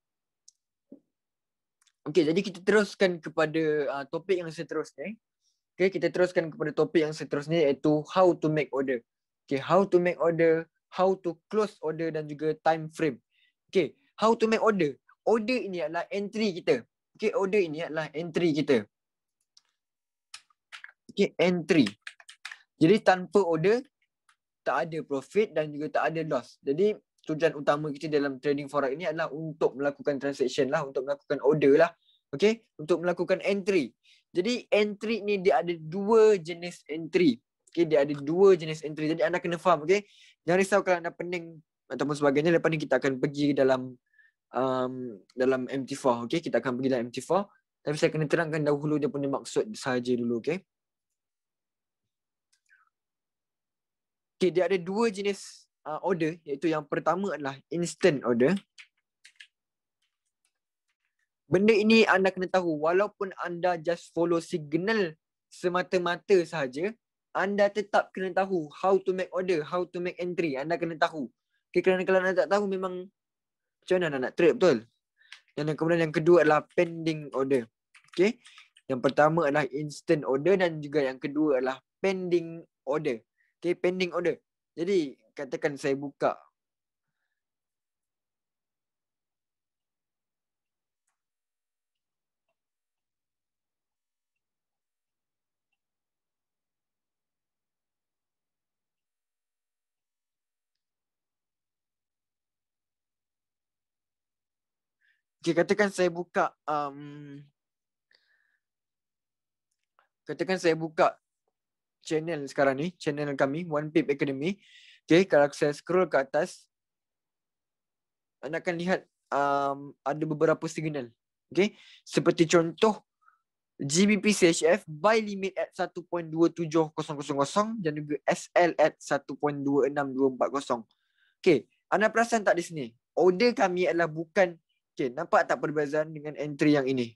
Okey, jadi kita teruskan kepada topik yang seterusnya. Okey, kita teruskan kepada topik yang seterusnya iaitu how to make order. Okey, how to make order, how to close order dan juga time frame. Okey, how to make order. Order ini adalah entry kita. Okey, order ini adalah entry kita. Okey, entry. Jadi tanpa order tak ada profit dan juga tak ada loss. Jadi tujuan utama kita dalam trading forex ini adalah untuk melakukan transaction lah, untuk melakukan order lah. Okay, untuk melakukan entry. Jadi entry ni dia ada dua jenis entry. Okay, dia ada dua jenis entry. Jadi anda kena faham, okay. Jangan risau kalau anda pening ataupun sebagainya. Lepas ni kita akan pergi dalam MT4. Okay, kita akan pergi dalam MT4. Tapi saya kena terangkan dahulu dia punya maksud sahaja dulu, okay. Okay, dia ada dua jenis order, iaitu yang pertama adalah instant order. Benda ini anda kena tahu, walaupun anda just follow signal semata-mata sahaja, anda tetap kena tahu how to make order, how to make entry. Anda kena tahu. Okay, kerana kalau anda tak tahu memang macam mana anda nak trade, betul? Dan kemudian yang kedua adalah pending order. Okay, yang pertama adalah instant order dan juga yang kedua adalah pending order. Okay, pending order. Jadi katakan saya buka katakan saya buka channel sekarang ni, channel kami One Pip Academy. Okay, kalau saya scroll ke atas, anda akan lihat ada beberapa signal. Okay, seperti contoh GBP CHF buy limit at 1.27000 dan juga SL at 1.26240. Okay, anda perasan tak di sini? Order kami adalah bukan, okay, nampak tak perbezaan dengan entry yang ini?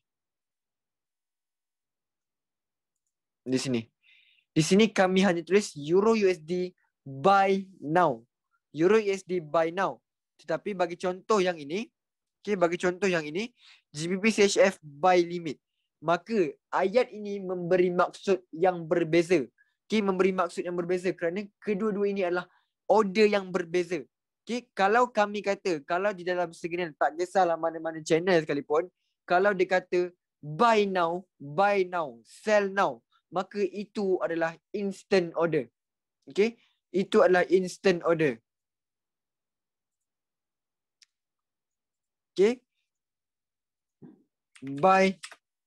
Di sini. Di sini kami hanya tulis Euro USD buy now. Euro USD buy now. Tetapi bagi contoh yang ini, okay, bagi contoh yang ini, GBP CHF buy limit. Maka ayat ini memberi maksud yang berbeza. Okay, memberi maksud yang berbeza kerana kedua-dua ini adalah order yang berbeza. Okay, kalau kami kata, kalau di dalam signal, tak kisahlah mana-mana channel sekalipun, kalau dia kata buy now, sell now, maka itu adalah instant order. Okay, itu adalah instant order. Okay, buy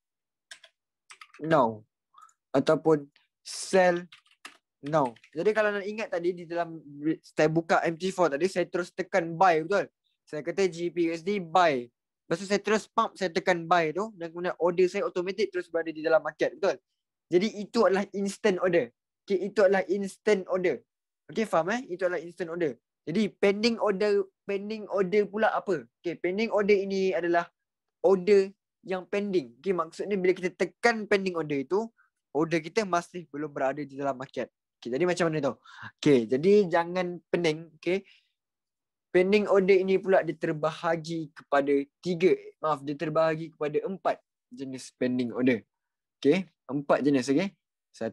now ataupun sell now. Jadi kalau nak ingat tadi di dalam saya buka MT4 tadi, saya terus tekan buy, betul? Saya kata GBP/USD buy. Lepas tu saya terus pump, saya tekan buy tu dan kemudian order saya automatic terus berada di dalam market, betul? Jadi itu adalah instant order. Okay, itu adalah instant order. Okay, faham Itu adalah instant order. Jadi pending order pula apa? Okay, pending order ini adalah order yang pending. Okay, maksudnya bila kita tekan pending order itu, order kita masih belum berada di dalam market. Okay, jadi macam mana tu? Okay, jadi jangan pening. Okay, pending order ini pula diterbahagi kepada diterbahagi kepada 4 jenis pending order. Okay, 4 jenis. Okay, 1,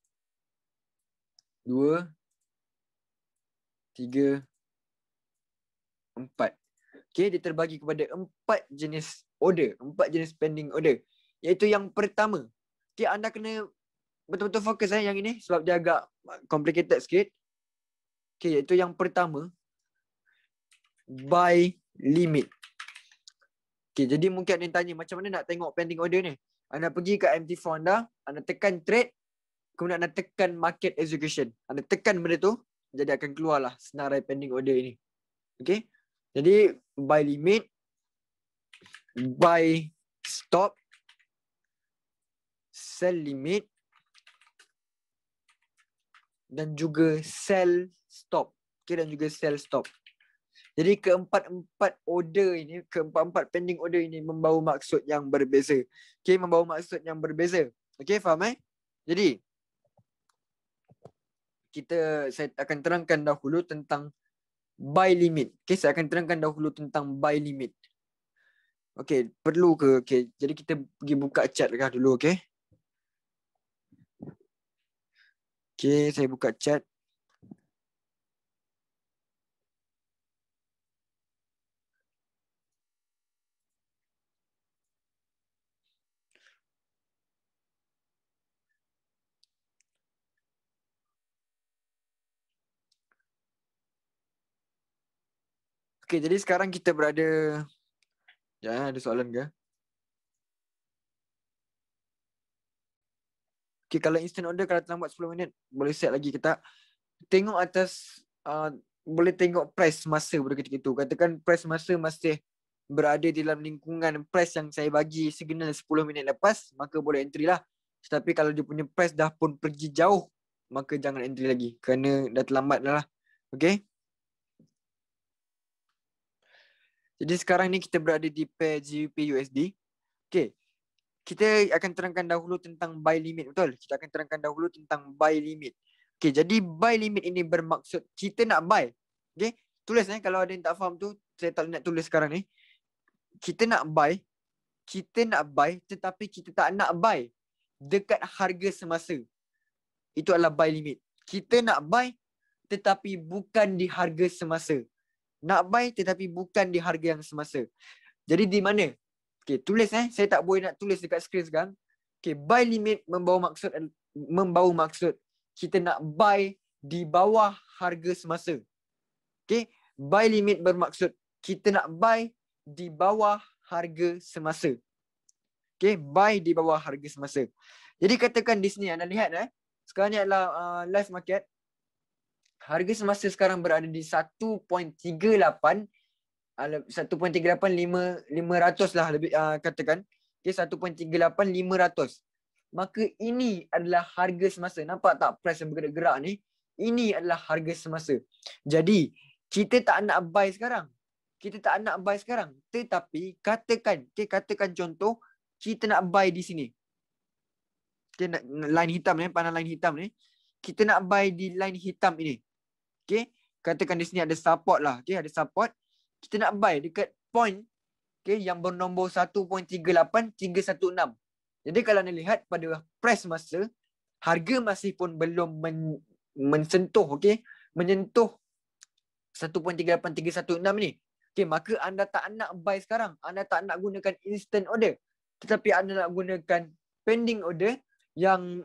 2, 3, 4. Okay, dia terbagi kepada 4 jenis order, 4 jenis pending order. Iaitu yang pertama, okay, anda kena betul-betul fokus yang ini sebab dia agak complicated sikit. Okay, iaitu yang pertama, buy limit. Okay, jadi mungkin ada yang tanya macam mana nak tengok pending order ni. Anda pergi ke MT4 anda tekan trade, kemudian anda tekan market execution. Anda tekan benda tu, jadi akan keluarlah senarai pending order ini. Okay, jadi buy limit, buy stop, sell limit, dan juga sell stop. Okay, dan juga sell stop. Jadi keempat-empat order ini, keempat-empat pending order ini membawa maksud yang berbeza. Okay, membawa maksud yang berbeza. Okay, faham Jadi, saya akan terangkan dahulu tentang buy limit. Okay, saya akan terangkan dahulu tentang buy limit. Okay, perlu ke? Okay, jadi kita pergi buka chat dulu, okay? Okay, saya buka chat. Okay, jadi sekarang kita berada... Ya, ada soalan ke? Okay, kalau instant order, kalau terlambat 10 minit, boleh set lagi ke tak? Tengok atas, boleh tengok price masa pada ketika itu. Katakan price masa masih berada dalam lingkungan price yang saya bagi signal 10 minit lepas, maka boleh entry lah. Tetapi kalau dia punya price dah pun pergi jauh, maka jangan entry lagi. Kerana dah terlambat dah lah. Okay? Jadi sekarang ni kita berada di pair GBP USD. Okay. Kita akan terangkan dahulu tentang buy limit, betul? Kita akan terangkan dahulu tentang buy limit. Okay, jadi buy limit ini bermaksud kita nak buy. Okay, tulis kalau ada yang tak faham tu, saya tak nak tulis sekarang ni. Kita nak buy tetapi kita tak nak buy dekat harga semasa. Itu adalah buy limit. Kita nak buy tetapi bukan di harga semasa. Nak buy tetapi bukan di harga yang semasa. Jadi di mana? Okay, tulis saya tak boleh nak tulis dekat skrin sekarang. Okay, buy limit membawa maksud kita nak buy di bawah harga semasa. Okay, buy limit bermaksud kita nak buy di bawah harga semasa. Okay, buy di bawah harga semasa. Jadi katakan di sini anda lihat sekarang ni adalah live market. Harga semasa sekarang berada di 1.38 1.38500 lah lebih katakan. Okay, 1.38500. Maka ini adalah harga semasa. Nampak tak price yang bergerak-gerak ni? Ini adalah harga semasa. Jadi, kita tak nak buy sekarang. Tetapi katakan contoh kita nak buy di sini. Okay, line hitam ni, panel line hitam ni. Kita nak buy di line hitam ini. Okay, katakan di sini ada support lah. Okay, ada support. Kita nak buy dekat point yang bernombor 1.38316. Jadi kalau anda lihat pada price masa, harga masih pun belum menyentuh 1.38316 ni. Maka anda tak nak buy sekarang. Anda tak nak gunakan instant order. Tetapi anda nak gunakan pending order yang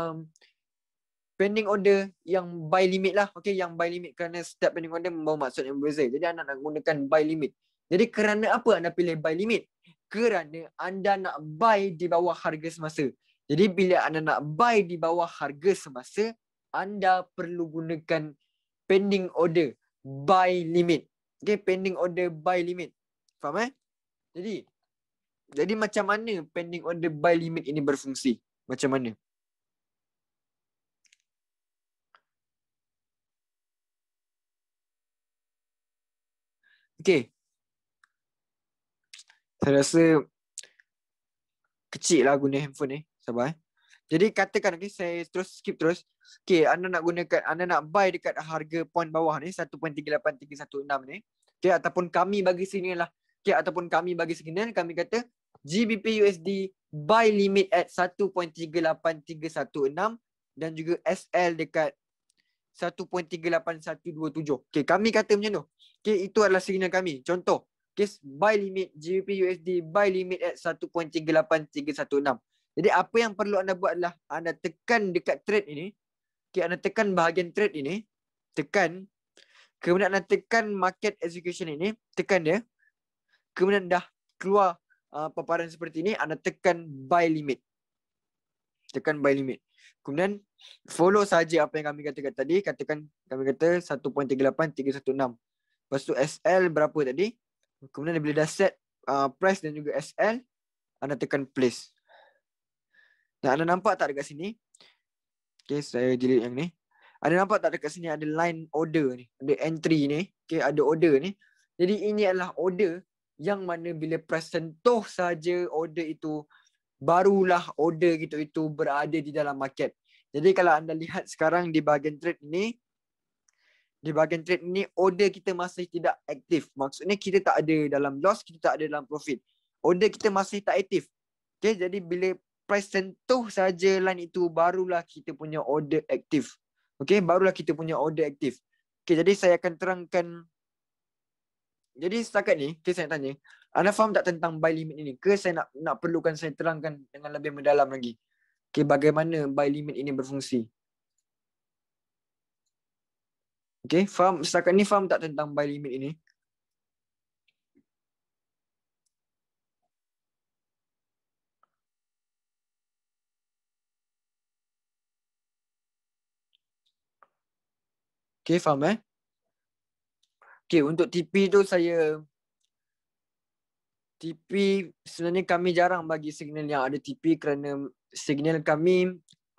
buy limit lah. Yang buy limit kerana setiap pending order membawa maksud yang berbeza. Jadi anda nak gunakan buy limit. Jadi kerana apa anda pilih buy limit? Kerana anda nak buy di bawah harga semasa. Jadi bila anda nak buy di bawah harga semasa, anda perlu gunakan pending order buy limit. Pending order buy limit. Faham Jadi macam mana pending order buy limit ini berfungsi? Macam mana? Saya rasa kecil lah guna handphone ni. Sabar Jadi katakan saya terus skip terus. Anda nak buy dekat harga point bawah ni 1.38316 ni. Ataupun kami bagi signal lah. Ataupun kami bagi signal, kami kata GBP USD buy limit at 1.38316 dan juga SL dekat 1.38127. Kami kata macam tu. Itu adalah signal kami. Contoh, buy limit GBP USD buy limit at 1.38316. Jadi apa yang perlu anda buat adalah anda tekan dekat trade ini. Anda tekan bahagian trade ini, tekan. Kemudian anda tekan market execution ini, tekan dia. Kemudian dah keluar paparan seperti ini, anda tekan buy limit. Tekan buy limit. Kemudian follow saja apa yang kami katakan tadi. Katakan kami kata 1.38316. Lepas tu SL berapa tadi? Kemudian bila dah set price dan juga SL, anda tekan place. Dan anda nampak tak dekat sini? Saya delete yang ni. Ada nampak tak dekat sini ada line order ni, ada entry ni, okay, ada order ni. Jadi ini adalah order yang mana bila price sentuh saja order itu, barulah order itu berada di dalam market. Jadi kalau anda lihat sekarang di bahagian trade ni, di bahagian trade ni order kita masih tidak aktif. Maksudnya kita tak ada dalam loss, kita tak ada dalam profit. Order kita masih tak aktif. Okay, jadi bila price sentuh saja line itu, barulah kita punya order aktif. Okay, barulah kita punya order aktif. Okay, jadi saya akan terangkan. Jadi setakat ni, okay, saya tanya, anda faham tak tentang buy limit ini? Ke saya nak perlukan saya terangkan dengan lebih mendalam lagi? Okay, bagaimana buy limit ini berfungsi? Okay, faham, setakat ni faham tak tentang buy limit ini? Okay, faham Okay, untuk TP tu TP sebenarnya kami jarang bagi signal yang ada TP kerana signal kami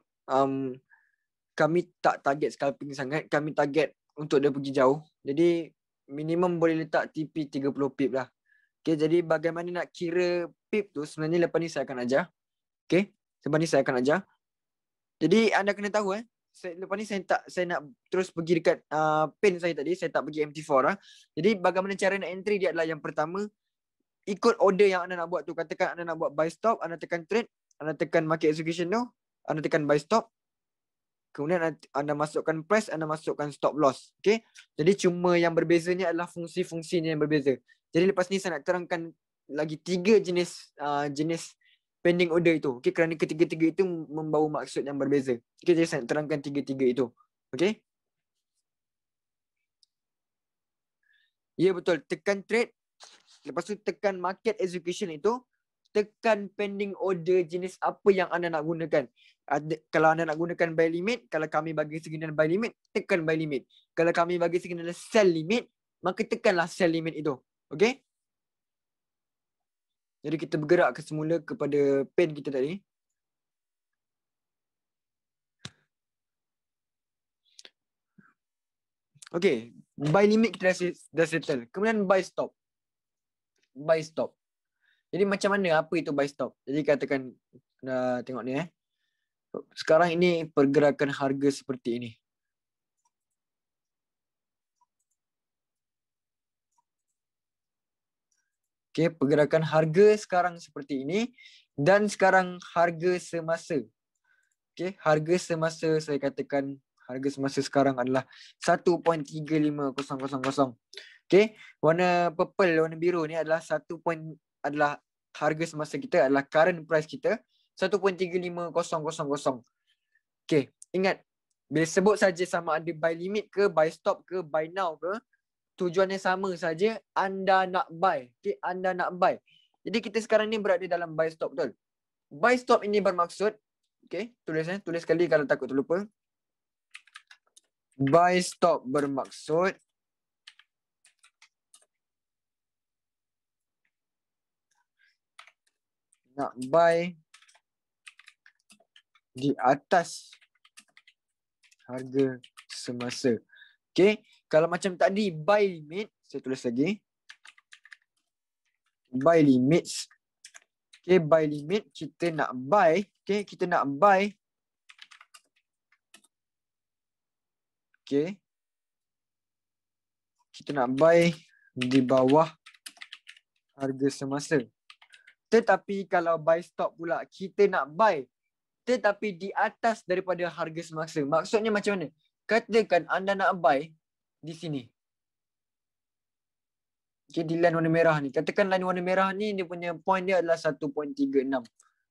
kami tak target scalping sangat, kami target untuk dia pergi jauh. Jadi minimum boleh letak TP 30 pip lah. Okay, jadi bagaimana nak kira pip tu sebenarnya lepas ni saya akan ajar. Okay, lepas ni saya akan ajar. Jadi anda kena tahu lepas ni saya nak terus pergi dekat pin saya tadi, saya tak pergi MT4 lah. Jadi bagaimana cara nak entry dia adalah yang pertama, ikut order yang anda nak buat tu. Katakan anda nak buat buy stop, anda tekan trade, anda tekan market execution tu, anda tekan buy stop. Kemudian anda masukkan price, anda masukkan stop loss. Okay, jadi cuma yang berbezanya adalah fungsi-fungsinya yang berbeza. Jadi lepas ni saya nak terangkan lagi 3 jenis pending order itu. Okay, kerana ketiga-tiga itu membawa maksud yang berbeza. Okay, jadi saya nak terangkan 3 itu. Okay. Ya, betul. Tekan trade. Lepas tu tekan market execution itu. Tekan pending order jenis apa yang anda nak gunakan. Kalau anda nak gunakan buy limit, kalau kami bagi signal buy limit, tekan buy limit. Kalau kami bagi signal sell limit, maka tekanlah sell limit itu. Okay. Jadi kita bergerak ke semula kepada pen kita tadi. Okay, buy limit kita dah settle. Kemudian buy stop. Buy stop. Jadi macam mana, apa itu buy stop? Jadi katakan, tengok ni sekarang ini pergerakan harga seperti ini. Okay, pergerakan harga sekarang seperti ini. Dan sekarang harga semasa. Okay, harga semasa saya katakan, harga semasa sekarang adalah 1.35000. Okay, warna purple, warna biru ni adalah adalah harga semasa kita, adalah current price kita 1.35000. Okay, ingat, bila sebut saja sama ada buy limit ke, buy stop ke, buy now ke, tujuannya sama saja, anda nak buy. Okay, anda nak buy. Jadi kita sekarang ni berada dalam buy stop, betul? Buy stop ini bermaksud, okay, tulis sekali kalau takut terlupa. Buy stop bermaksud nak buy di atas harga semasa. Okay, kalau macam tadi buy limit, saya tulis lagi. Buy limits. Okay, buy limit kita nak buy. Okay, kita nak buy. Okay, kita nak buy di bawah harga semasa. Tetapi kalau buy stop pula, kita nak buy tetapi di atas daripada harga semasa. Maksudnya macam mana? Katakan anda nak buy di sini. Okay, di line warna merah ni. Katakan line warna merah ni, dia punya point dia adalah 1.36.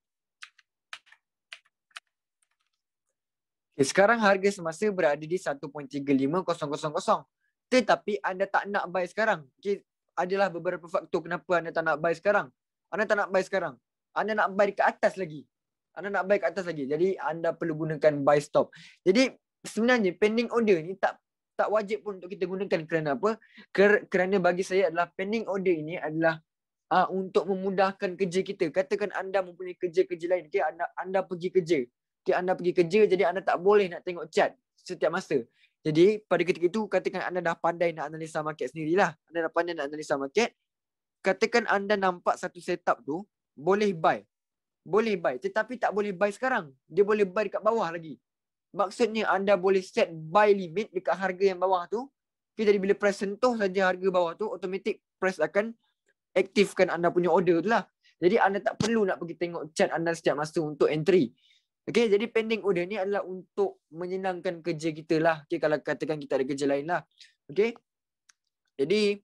Okay, sekarang harga semasa berada di 1.35000. Tetapi anda tak nak buy sekarang. Okay, adalah beberapa faktor kenapa anda tak nak buy sekarang. Anda tak nak buy sekarang. Anda nak buy ke atas lagi. Jadi anda perlu gunakan buy stop. Jadi sebenarnya pending order ni tak wajib pun untuk kita gunakan. Kerana apa? Kerana bagi saya adalah pending order ini adalah untuk memudahkan kerja kita. Katakan anda mempunyai kerja-kerja lain. Okay, anda pergi kerja. Okay, anda pergi kerja, jadi anda tak boleh nak tengok chart. setiap masa. Jadi pada ketika itu katakan anda dah pandai nak analisa market sendirilah. Anda dah pandai nak analisa market. Katakan anda nampak satu setup tu boleh buy. Boleh buy tetapi tak boleh buy sekarang. Dia boleh buy dekat bawah lagi. Maksudnya anda boleh set buy limit dekat harga yang bawah tu. Okay, jadi bila price sentuh saja harga bawah tu, automatic price akan aktifkan anda punya order tu lah. Jadi anda tak perlu nak pergi tengok chart anda setiap masa untuk entry. Okay, jadi pending order ni adalah untuk menyenangkan kerja kita lah. Okay, kalau katakan kita ada kerja lain lah. Okay, jadi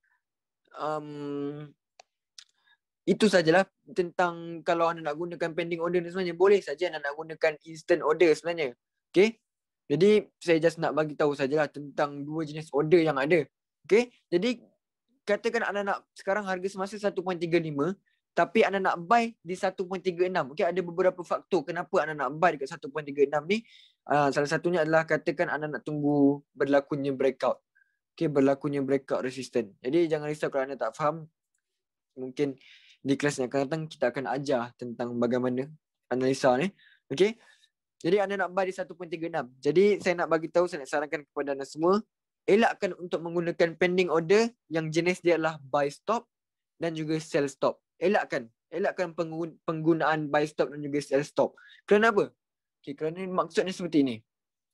itu sajalah tentang kalau anda nak gunakan pending order ni sebenarnya. Boleh saja anda nak gunakan instant order sebenarnya. Okay, jadi saya just nak bagi tahu sajalah tentang dua jenis order yang ada. Okay, jadi katakan anda nak sekarang harga semasa 1.35 tapi anda nak buy di 1.36. Okay, ada beberapa faktor kenapa anda nak buy dekat 1.36 ni. Salah satunya adalah katakan anda nak tunggu berlakunya breakout. Okay, berlakunya breakout resistance. Jadi jangan risau kalau anda tak faham. Mungkin di kelas yang akan datang kita akan ajar tentang bagaimana analisa ni. Okay, jadi anda nak buy di 1.36. Jadi saya nak bagi tahu, saya nak sarankan kepada anda semua, elakkan untuk menggunakan pending order yang jenis dia adalah buy stop dan juga sell stop. Elakkan penggunaan buy stop dan juga sell stop. Kerana apa? Okay, kerana maksudnya seperti ini.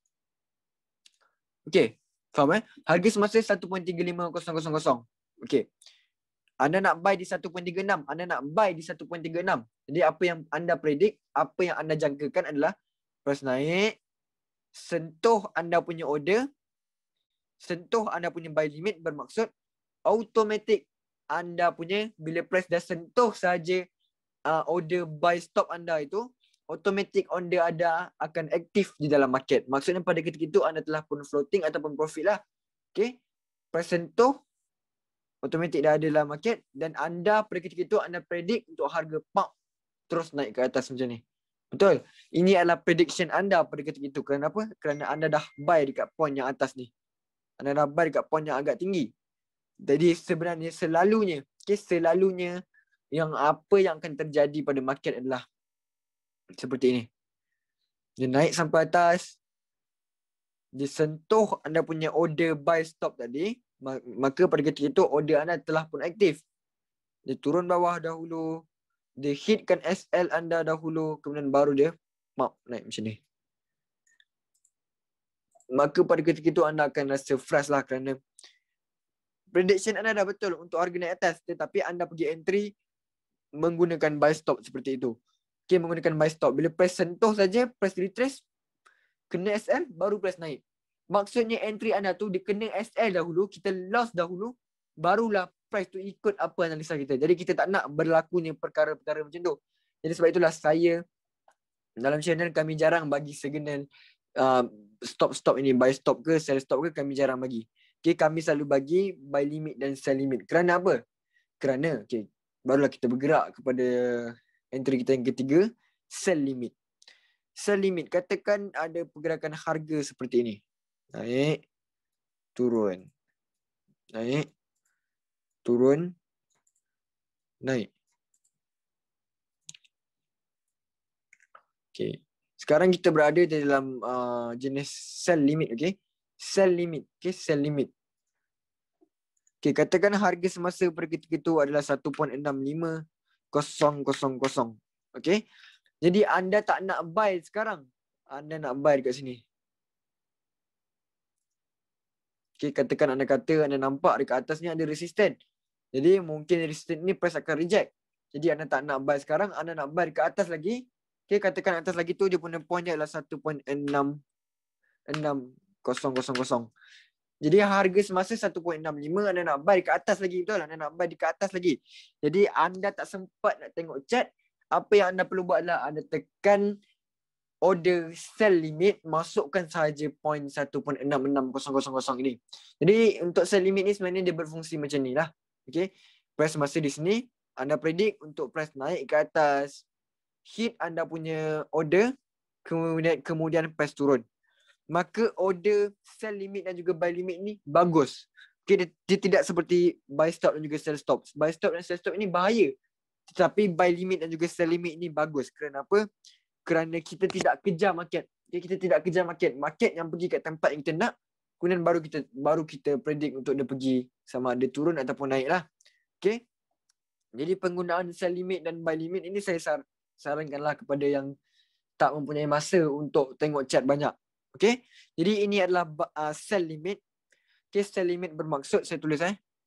Okay, faham Harga semasa 1.35000. Okay, anda nak buy di 1.36, anda nak buy di 1.36. Jadi apa yang anda predict, apa yang anda jangkakan adalah price naik, sentuh anda punya order, sentuh anda punya buy limit, bermaksud automatic anda punya bila price dah sentuh saja order buy stop anda itu, automatic order anda akan aktif di dalam market. Maksudnya pada ketika itu anda telah pun floating ataupun profit lah. Okay, price sentuh automatic dah ada dalam market dan anda pada ketika itu anda predict untuk harga pump terus naik ke atas macam ni. Betul? Ini adalah prediction anda pada ketika itu. Kerana apa? Kerana anda dah buy dekat point yang atas ni. Anda dah buy dekat point yang agak tinggi. Jadi sebenarnya selalunya, okay, selalunya yang apa yang akan terjadi pada market adalah seperti ini. Dia naik sampai atas, dia sentuh anda punya order buy stop tadi, maka pada ketika itu order anda telah pun aktif. Dia turun bawah dahulu, dia hitkan SL anda dahulu, kemudian baru dia naik macam ni. Maka pada ketika itu anda akan rasa fresh lah kerana prediction anda dah betul untuk harga naik atas, tetapi anda pergi entry menggunakan buy stop seperti itu. Okay, menggunakan buy stop. Bila price sentuh saja, price retrace, kena SL, baru price naik. Maksudnya entry anda tu dia kena SL dahulu, kita loss dahulu, barulah price tu ikut apa analisa kita. Jadi kita tak nak berlakunya perkara-perkara macam tu. Jadi sebab itulah saya dalam channel kami jarang bagi signal stop ini, buy stop ke sell stop ke, kami jarang bagi. Okay, kami selalu bagi buy limit dan sell limit. Kerana apa? Kerana okay, barulah kita bergerak kepada entry kita yang ketiga, sell limit. Sell limit, katakan ada pergerakan harga seperti ini. Naik, turun. Naik, turun, naik. Okay. Sekarang kita berada di dalam jenis sell limit, okay? Sell limit, okay? Sell limit. Okay, katakan harga semasa pada ketika itu adalah 1.65000. Okay? Jadi anda tak nak buy sekarang. Anda nak buy dekat sini. Okay, katakan anda kata anda nampak dekat atas ni ada resistance. Jadi mungkin resistance ni price akan reject. Jadi anda tak nak buy sekarang, anda nak buy dekat atas lagi. Okay, katakan atas lagi tu dia punya point dia adalah 1.66000. Jadi harga semasa 1.65 anda nak buy dekat atas lagi, betul? Anda nak buy dekat atas lagi. Jadi anda tak sempat nak tengok chart. Apa yang anda perlu buat adalah anda tekan order sell limit, masukkan sahaja point 1.66000 ini. Jadi untuk sell limit ni sebenarnya dia berfungsi macam ni lah. Okay, price masa di sini anda predict untuk price naik ke atas, hit anda punya order, kemudian price turun. Maka order sell limit dan juga buy limit ni bagus. Okay, dia tidak seperti buy stop dan juga sell stop. Buy stop dan sell stop ini bahaya. Tetapi buy limit dan juga sell limit ni bagus. Kerana apa? Kerana kita tidak kejar market. Okay, kita tidak kejar market. Market yang pergi kat tempat yang kita nak, kemudian baru kita predict untuk dia pergi sama ada turun ataupun naik lah. Okay. Jadi penggunaan sell limit dan buy limit ini saya sarankanlah kepada yang tak mempunyai masa untuk tengok chart banyak. Okay. Jadi ini adalah sell limit. Okay, sell limit bermaksud, saya tulis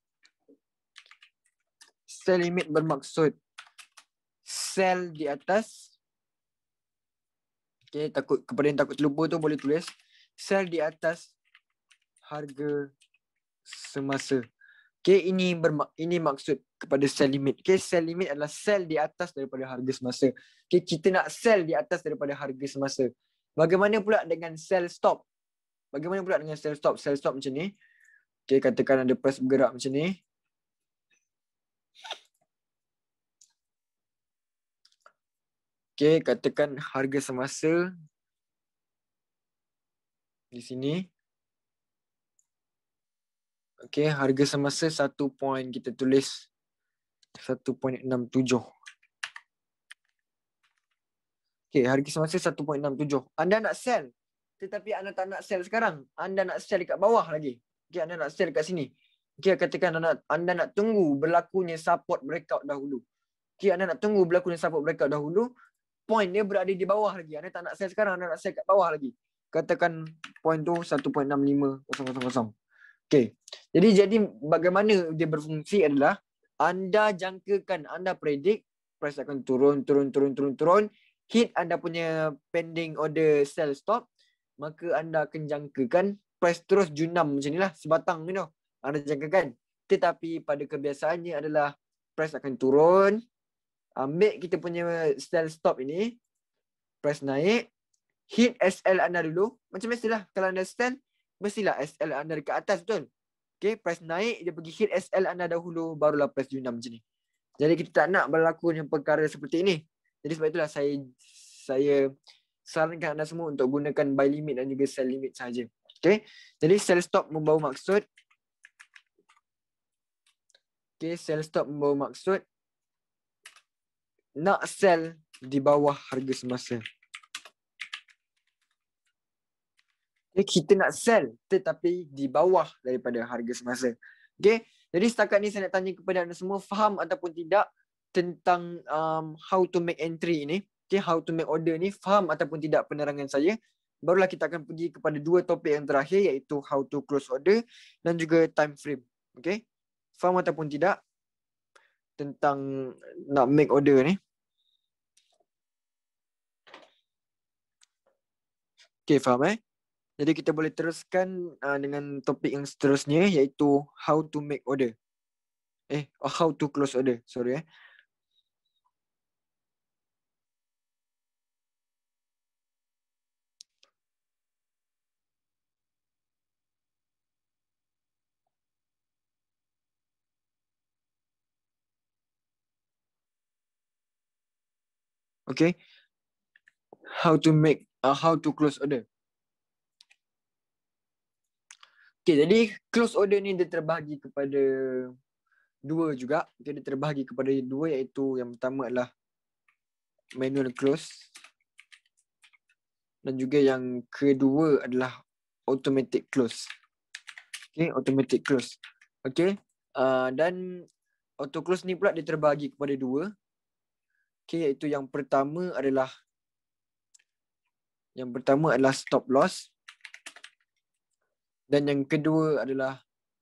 sell limit bermaksud sell di atas. Okay, kepada yang takut terlupa tu boleh tulis sell di atas harga semasa. Okay, ini maksud kepada sell limit. Okay, sell limit adalah sell di atas daripada harga semasa. Okay, kita nak sell di atas daripada harga semasa. Bagaimana pula dengan sell stop? Sell stop macam ni. Okay, katakan ada price bergerak macam ni. Okay, katakan harga semasa di sini. Okay, harga semasa 1 point, kita tulis 1.67. Okay, harga semasa 1.67. Anda nak sell, tetapi anda tak nak sell sekarang. Anda nak sell dekat bawah lagi. Okay, anda nak sell dekat sini. Okay, katakan anda nak tunggu berlakunya support breakout dahulu. Okay, anda nak tunggu berlakunya support breakout dahulu. Point dia berada di bawah lagi. Anda tak nak sell sekarang, anda nak sell kat bawah lagi. Katakan point tu 1.65000. Okay. Jadi bagaimana dia berfungsi adalah anda jangkakan, anda predict price akan turun. Hit anda punya pending order sell stop, maka anda akan jangkakan price terus junam macam ni lah, sebatang ni tau. Anda jangkakan. Tetapi pada kebiasaannya adalah price akan turun. Ambil kita punya sell stop ini, price naik, hit SL anda dulu. Macam biasalah, kalau anda sell, mestilah SL anda dekat atas, betul? Okay, price naik, dia pergi hit SL anda dahulu, barulah price junam macam ni. Jadi kita tak nak berlakunya perkara seperti ini. Jadi sebab itulah saya sarankan anda semua untuk gunakan buy limit dan juga sell limit sahaja. Okay, jadi sell stop membawa maksud. Okay, sell stop membawa maksud nak sell di bawah harga semasa. Okay, kita nak sell tetapi di bawah daripada harga semasa. Okay, jadi setakat ni saya nak tanya kepada anda semua, faham ataupun tidak tentang how to make entry ini. Okay, how to make order ni, faham ataupun tidak penerangan saya. Barulah kita akan pergi kepada dua topik yang terakhir, iaitu how to close order dan juga time frame. Okay, faham ataupun tidak tentang nak make order ni? Okay, faham Jadi kita boleh teruskan dengan topik yang seterusnya, iaitu how to make order. How to close order. Sorry Okay. How to close order. Okay, jadi close order ni dia terbahagi kepada dua juga. Okay, dia terbahagi kepada dua, iaitu yang pertama adalah manual close dan juga yang kedua adalah automatic close. Okay, automatic close. Okay, dan auto close ni pula dia terbahagi kepada dua. Okay, iaitu yang pertama adalah stop loss. Dan yang kedua adalah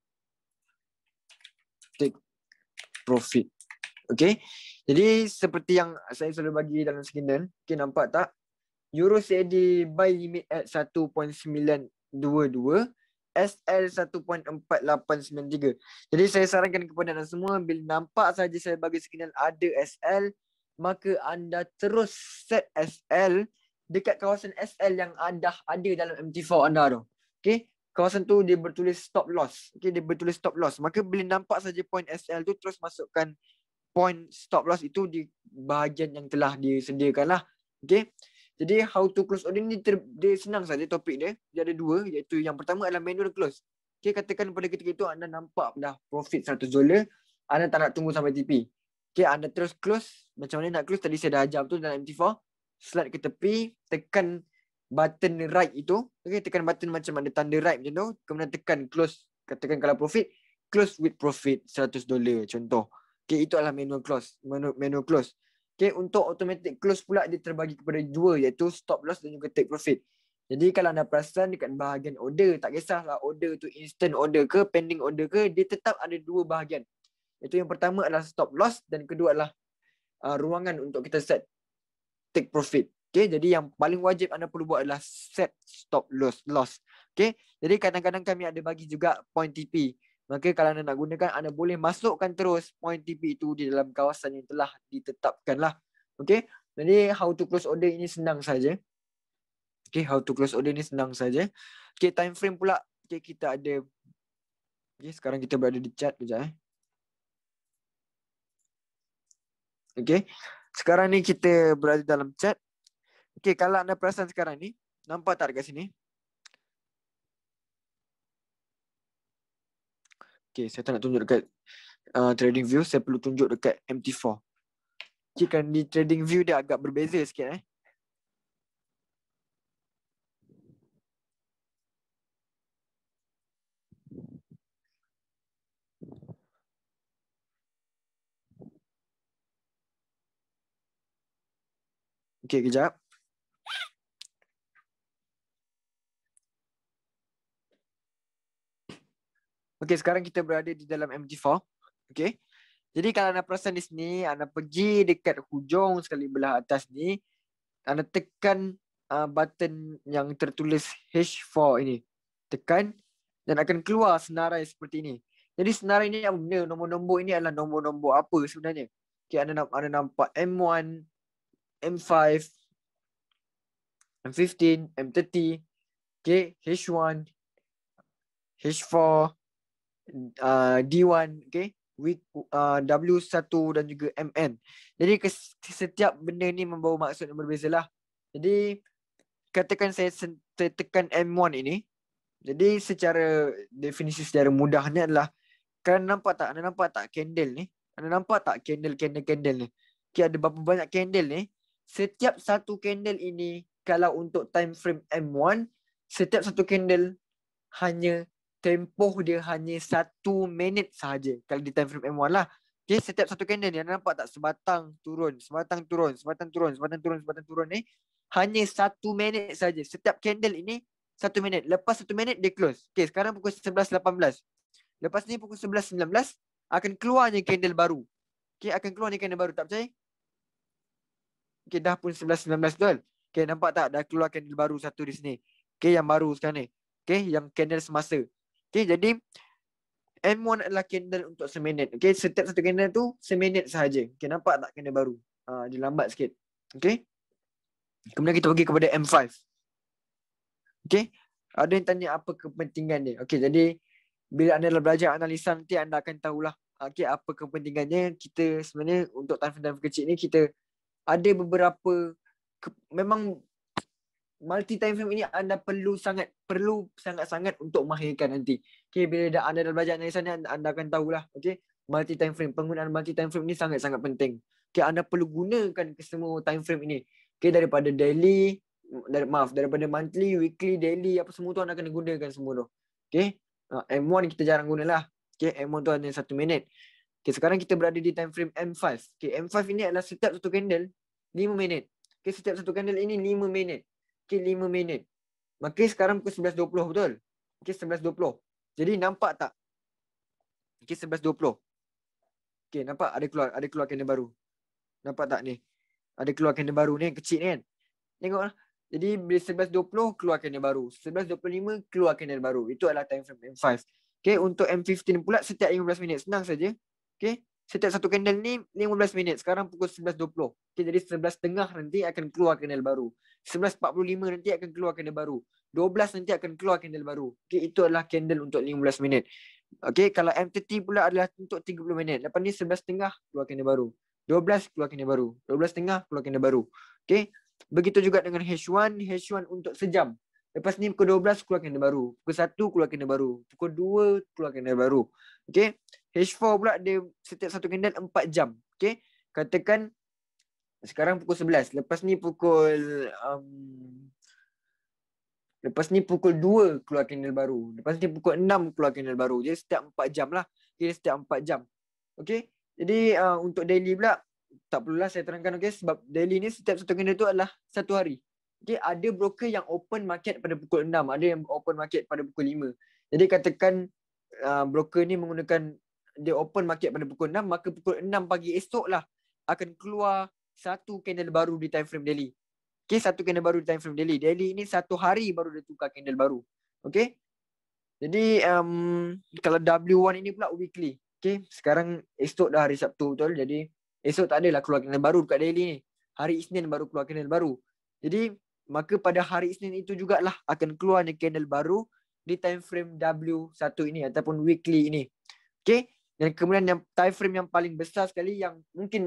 take profit. Okay. Jadi seperti yang saya selalu bagi dalam skenen. Okay, nampak tak? Euro CAD buy limit at 1.922. SL 1.4893. Jadi saya sarankan kepada anda semua, bila nampak saja saya bagi skenen ada SL, maka anda terus set SL dekat kawasan SL yang ada dalam MT4 anda tu. Okay. Kawasan tu dia bertulis stop loss. Okay, dia bertulis stop loss. Maka bila nampak saja point SL tu, terus masukkan point stop loss itu di bahagian yang telah disediakan lah. Okay. Jadi how to close order ni dia senang saja topik dia. Dia ada dua, iaitu yang pertama adalah manual close. Okay, katakan pada ketika itu anda nampak dah profit $100. Anda tak nak tunggu sampai TP. Okay, anda terus close. Macam mana nak close? Tadi saya dah ajar betul dalam MT4. Slide ke tepi, tekan button right itu. Okay, tekan button macam ada tanda right macam tu. Kemudian tekan close. Katakan kalau profit, close with profit $100 contoh. Okay, itu adalah manual close. Manual close. Okay, untuk automatic close pula dia terbagi kepada dua, iaitu stop loss dan juga take profit. Jadi kalau anda perasan dekat bahagian order, tak kisahlah order tu instant order ke, pending order ke, dia tetap ada dua bahagian. Itu yang pertama adalah stop loss dan kedua adalah ruangan untuk kita set take profit. Okay, jadi yang paling wajib anda perlu buat adalah set stop loss. Okay, jadi kadang-kadang kami ada bagi juga point TP. Maka kalau anda nak gunakan, anda boleh masukkan terus point TP itu di dalam kawasan yang telah ditetapkan lah. Okay, jadi how to close order ini senang saja. Okay, how to close order ni senang saja. Okay, time frame pula. Okay, kita ada. Okay, sekarang kita berada di chart sekejap. Okay, sekarang ni kita berada dalam chart. Okay, kalau anda perasan sekarang ni, nampak tak dekat sini? Okay, saya tak nak tunjuk dekat trading view. Saya perlu tunjuk dekat MT4. Okay, kan di trading view dia agak berbeza sikit . Okay, kejap. Okay, sekarang kita berada di dalam MT4. Okay. Jadi kalau anda perasan di sini, anda pergi dekat hujung sekali belah atas ni, anda tekan button yang tertulis H4 ini. Tekan dan akan keluar senarai seperti ini. Jadi senarai ini yang benda, nombor-nombor ini adalah nombor-nombor apa sebenarnya? Okay, anda nampak M1, M5, M15, M30, okay, H1, H4, D1, okay, W1 dan juga MN. Jadi setiap benda ni membawa maksud yang berbeza lah. Jadi katakan saya tekan M1 ini. Jadi secara definisi secara mudahnya adalah, anda nampak tak candle ni? Anda nampak tak candle ni? Okay, ada berapa banyak candle ni? Setiap satu candle ini, kalau untuk time frame M1, setiap satu candle hanya tempoh dia hanya 1 minit sahaja. Kalau di time frame M1 lah. Okay, setiap satu candle ni, anda nampak tak? Sebatang turun ni. Hanya 1 minit saja. Setiap candle ini 1 minit. Lepas 1 minit dia close. Okay, sekarang pukul 11.18. Lepas ni pukul 11.19 akan keluarnya candle baru. Okay, akan keluarnya candle baru. Tak percaya? Okay, dah pun 11.19 betul. Okay, nampak tak? Dah keluar candle baru satu di sini. Okay, yang baru sekarang ni. Okay, yang candle semasa. Okay, jadi M1 adalah candle untuk seminit. Okay, setiap satu candle tu seminit sahaja. Okay, nampak tak candle baru? Dia lambat sikit. Okay. Kemudian kita pergi kepada M5. Okay. Ada yang tanya apa kepentingan dia. Okay, jadi bila anda belajar analisa nanti anda akan tahulah. Okay, apa kepentingannya. Kita sebenarnya untuk time frame kecil ni kita ada beberapa memang multi time frame ini anda perlu sangat-sangat untuk mahirkan nanti. Okay, bila anda dah belajar analisa ni anda akan tahulah. Okay, multi time frame, penggunaan multi time frame ni sangat-sangat penting. Okay, anda perlu gunakan ke semua time frame ini. Okay, daripada monthly, weekly, daily, apa semua tu anda kena gunakan semua tu. Okay, M1 kita jarang gunalah. Okay, M1 tu hanya 1 minit. Okay, sekarang kita berada di time frame M5. Okay, M5 ini adalah setiap satu candle 5 minit. Okay, setiap satu candle ini 5 minit. Okay, 5 minit. Maka sekarang pukul 11.20 betul? Okay, 11.20. Jadi nampak tak? Okay, 11.20. Okay, nampak ada keluar candle baru. Nampak tak ni? Ada keluar candle baru ni, kecil ni kan? Tengoklah. Jadi bila 11.20 keluar candle baru. 11.25 keluar candle baru. Itu adalah time frame M5. Okay, untuk M15 pula setiap 15 minit. Senang saja. Okay, setiap satu candle ni 15 minit. Sekarang pukul 11.20. Okay, jadi 11.30 nanti akan keluar candle baru. 11.45 nanti akan keluar candle baru. 12 nanti akan keluar candle baru. Okay, itu adalah candle untuk 15 minit. Okay, kalau M30 pula adalah untuk 30 minit. Lepas ni 11.30 keluar candle baru. 12 keluar candle baru. 12.30 keluar candle baru. Okay, begitu juga dengan H1. H1 untuk sejam. Lepas ni pukul 12 keluar candle baru. Pukul 1 keluar candle baru. Pukul 2 keluar candle baru. Okay, H4 pula dia setiap satu candle 4 jam. Okay, katakan sekarang pukul 11. Lepas ni pukul Lepas ni pukul 2 keluar candle baru. Lepas ni pukul 6 keluar candle baru. Jadi setiap 4 jam lah. Okay, setiap 4 jam. Okay. Jadi untuk daily pula, tak perlulah saya terangkan, okay. Sebab daily ni setiap satu candle tu adalah satu hari. Okay. Ada broker yang open market pada pukul 6. Ada yang open market pada pukul 5. Jadi katakan broker ni menggunakan, dia open market pada pukul 6. Maka pukul 6 pagi esok lah akan keluar satu candle baru di time frame daily. Okay, satu candle baru di time frame daily. Daily ni satu hari baru dia tukar candle baru. Okay. Jadi kalau W1 ini pula weekly. Okay, sekarang esok dah hari Sabtu, betul. Jadi esok tak adalah keluar candle baru dekat daily ni. Hari Isnin baru keluar candle baru. Jadi maka pada hari Isnin itu jugalah akan keluarnya candle baru di time frame W1 ini ataupun weekly ini. Okay. Dan kemudian yang time frame yang paling besar sekali yang mungkin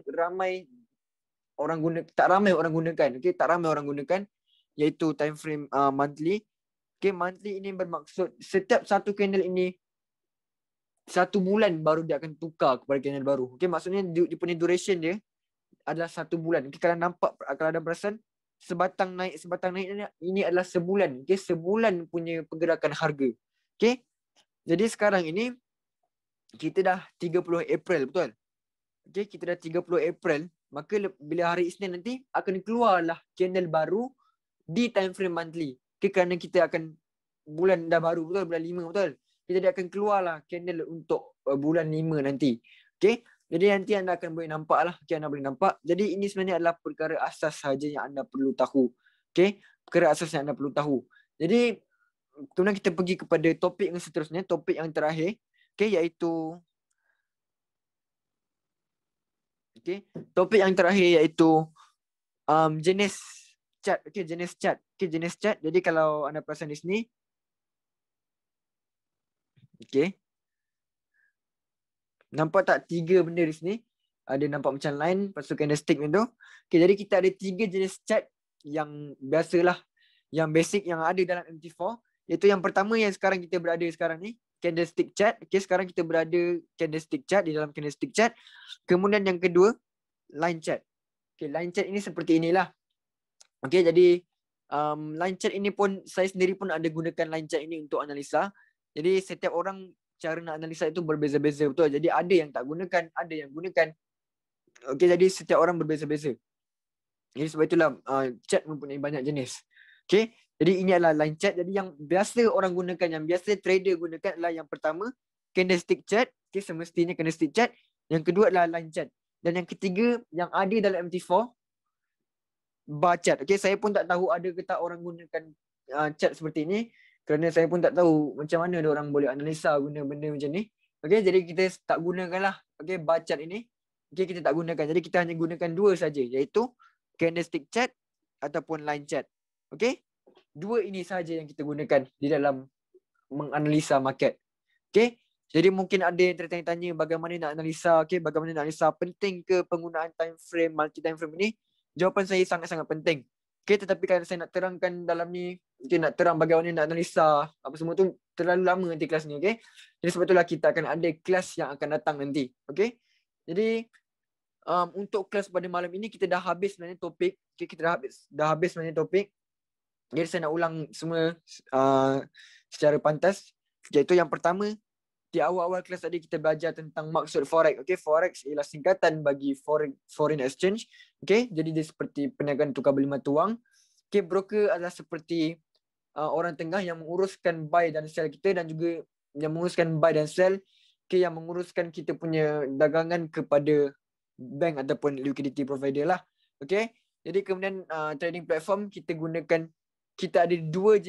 tak ramai orang gunakan, okay, tak ramai orang gunakan, iaitu time frame monthly. Okay, monthly ini bermaksud setiap satu candle ini 1 bulan baru dia akan tukar kepada candle baru. Okay, maksudnya dia punya duration dia adalah 1 bulan. Okay, kalau nampak, kalau ada perasan sebatang naik ini adalah sebulan. Okay, sebulan punya pergerakan harga. Okay, jadi sekarang ini kita dah 30 April, betul? Okay, kita dah 30 April. Maka bila hari Isnin nanti akan keluarlah candle baru di time frame monthly. Okay, kerana kita akan bulan dah baru, betul? Bulan 5, betul? Kita dia akan keluarlah candle untuk bulan 5 nanti. Okay, jadi nanti anda akan boleh nampak lah. Okay, anda boleh nampak. Jadi ini sebenarnya adalah perkara asas sahaja yang anda perlu tahu. Okay, perkara asas yang anda perlu tahu. Jadi kemudian kita pergi kepada topik yang seterusnya, topik yang terakhir. Okay, iaitu topik yang terakhir iaitu jenis chart. Okay, jenis chart. Okay, jenis chart. Jadi kalau anda perasan di sini. Okay. Nampak tak 3 benda di sini? Ada nampak macam line, lepas tu candlestick macam tu. Okay, jadi kita ada 3 jenis chart yang biasalah, yang basic yang ada dalam MT4. Iaitu yang pertama yang sekarang kita berada sekarang ni, candlestick chart. Okay, sekarang kita berada candlestick chart, di dalam candlestick chart. Kemudian yang kedua, line chart. Okay, line chart ini seperti inilah. Okay, jadi line chart ini pun, saya sendiri pun ada gunakan line chart ini untuk analisa. Jadi setiap orang cara nak analisa itu berbeza-beza, betul. Jadi ada yang tak gunakan, ada yang gunakan. Okay, jadi setiap orang berbeza-beza. Jadi sebab itulah chart mempunyai banyak jenis. Okay. Jadi ini adalah line chart. Jadi yang biasa orang gunakan, yang biasa trader gunakan adalah yang pertama, candlestick chart. Okay, semestinya candlestick chart. Yang kedua adalah line chart. Dan yang ketiga yang ada dalam MT4, bar chart. Okay, saya pun tak tahu ada ke tak orang gunakan chart seperti ini. Kerana saya pun tak tahu macam mana ada orang boleh analisa guna benda macam ni. Okay, jadi kita tak gunakanlah. Okay, bar chart ini. Okay, kita tak gunakan. Jadi kita hanya gunakan 2 saja, iaitu candlestick chart ataupun line chart. Okay. 2 ini sahaja yang kita gunakan di dalam menganalisa market. Okay. Jadi mungkin ada yang tertanya-tanya bagaimana nak analisa, okay, bagaimana nak analisa, penting ke penggunaan time frame, multi time frame ini? Jawapan saya sangat-sangat penting. Okay, tetapi kalau saya nak terangkan dalam ni, okay, nak terang bagaimana nak analisa, apa semua tu terlalu lama nanti kelas ni, okay. Jadi sebab itulah kita akan ada kelas yang akan datang nanti, okay. Jadi untuk kelas pada malam ini kita dah habis sebenarnya topik, okay, kita dah habis sebenarnya topik. Jadi saya nak ulang semua secara pantas. Iaitu yang pertama, di awal-awal kelas tadi kita belajar tentang maksud forex. Okay, forex ialah singkatan bagi foreign exchange. Okay, jadi dia seperti perniagaan tukar beli mata wang. Okay, broker adalah seperti orang tengah yang menguruskan buy dan sell kita, dan juga yang menguruskan buy dan sell. Okay, yang menguruskan kita punya dagangan kepada bank ataupun liquidity provider lah. Okay, jadi kemudian trading platform kita gunakan. Kita ada 3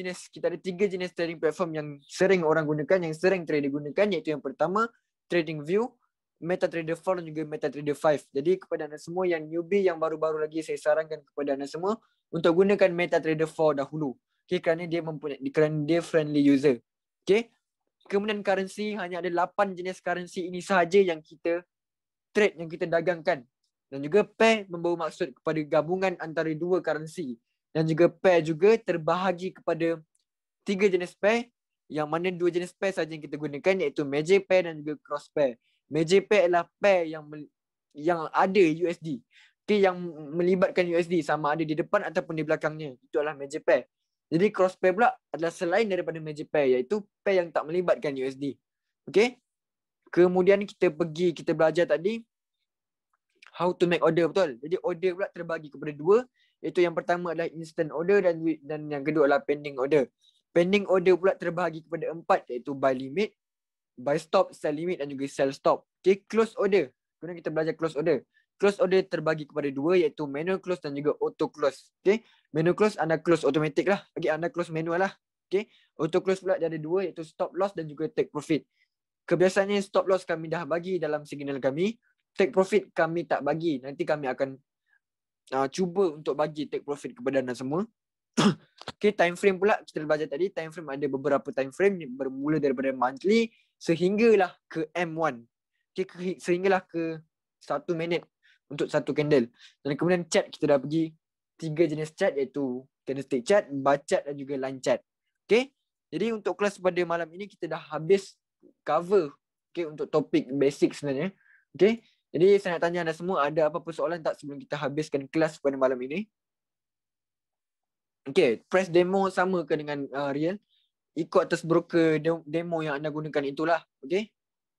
jenis trading platform yang sering orang gunakan, yang sering trader gunakan, iaitu yang pertama TradingView, MetaTrader 4 dan juga MetaTrader 5. Jadi kepada anda semua yang newbie, yang baru-baru lagi, saya sarankan kepada anda semua untuk gunakan MetaTrader 4 dahulu. Okay, kerana dia friendly user. Okay. Kemudian currency, hanya ada 8 jenis currency ini sahaja yang kita trade, yang kita dagangkan. Dan juga pair membawa maksud kepada gabungan antara 2 currency. Dan juga pair juga terbahagi kepada 3 jenis pair, yang mana 2 jenis pair saja yang kita gunakan, iaitu major pair dan juga cross pair. Major pair adalah pair yang ada USD. Okay, yang melibatkan USD, sama ada di depan ataupun di belakangnya. Itu adalah major pair. Jadi cross pair pula adalah selain daripada major pair, iaitu pair yang tak melibatkan USD. Okay. Kemudian kita belajar tadi how to make order, betul. Jadi order pula terbagi kepada dua, iaitu yang pertama adalah instant order dan yang kedua adalah pending order. Pending order pula terbahagi kepada 4, iaitu buy limit, buy stop, sell limit dan juga sell stop. Okay, close order. Kemudian kita belajar close order. Close order terbagi kepada dua, iaitu manual close dan juga auto close. Okay, manual close anda close automatic lah. Okay, anda close manual lah. Okay, auto close pula dia ada dua, iaitu stop loss dan juga take profit. Kebiasaannya stop loss kami dah bagi dalam signal kami. Take profit kami tak bagi. Nanti kami akan cuba untuk bagi take profit kepada anda semua. Okay, time frame pula kita belajar tadi. Time frame ada beberapa time frame, bermula daripada monthly sehinggalah ke M1. Okay, sehinggalah ke 1 minit untuk satu candle. Dan kemudian chart kita dah pergi 3 jenis chart, iaitu candlestick chart, bar chart dan juga line chart. Okay, jadi untuk kelas pada malam ini kita dah habis cover, okay, untuk topik basic sebenarnya. Okay, jadi saya nak tanya anda semua, ada apa-apa soalan tak sebelum kita habiskan kelas pada malam ini? Okay, press demo sama ke dengan real? Ikut atas broker demo yang anda gunakan itulah. Okay,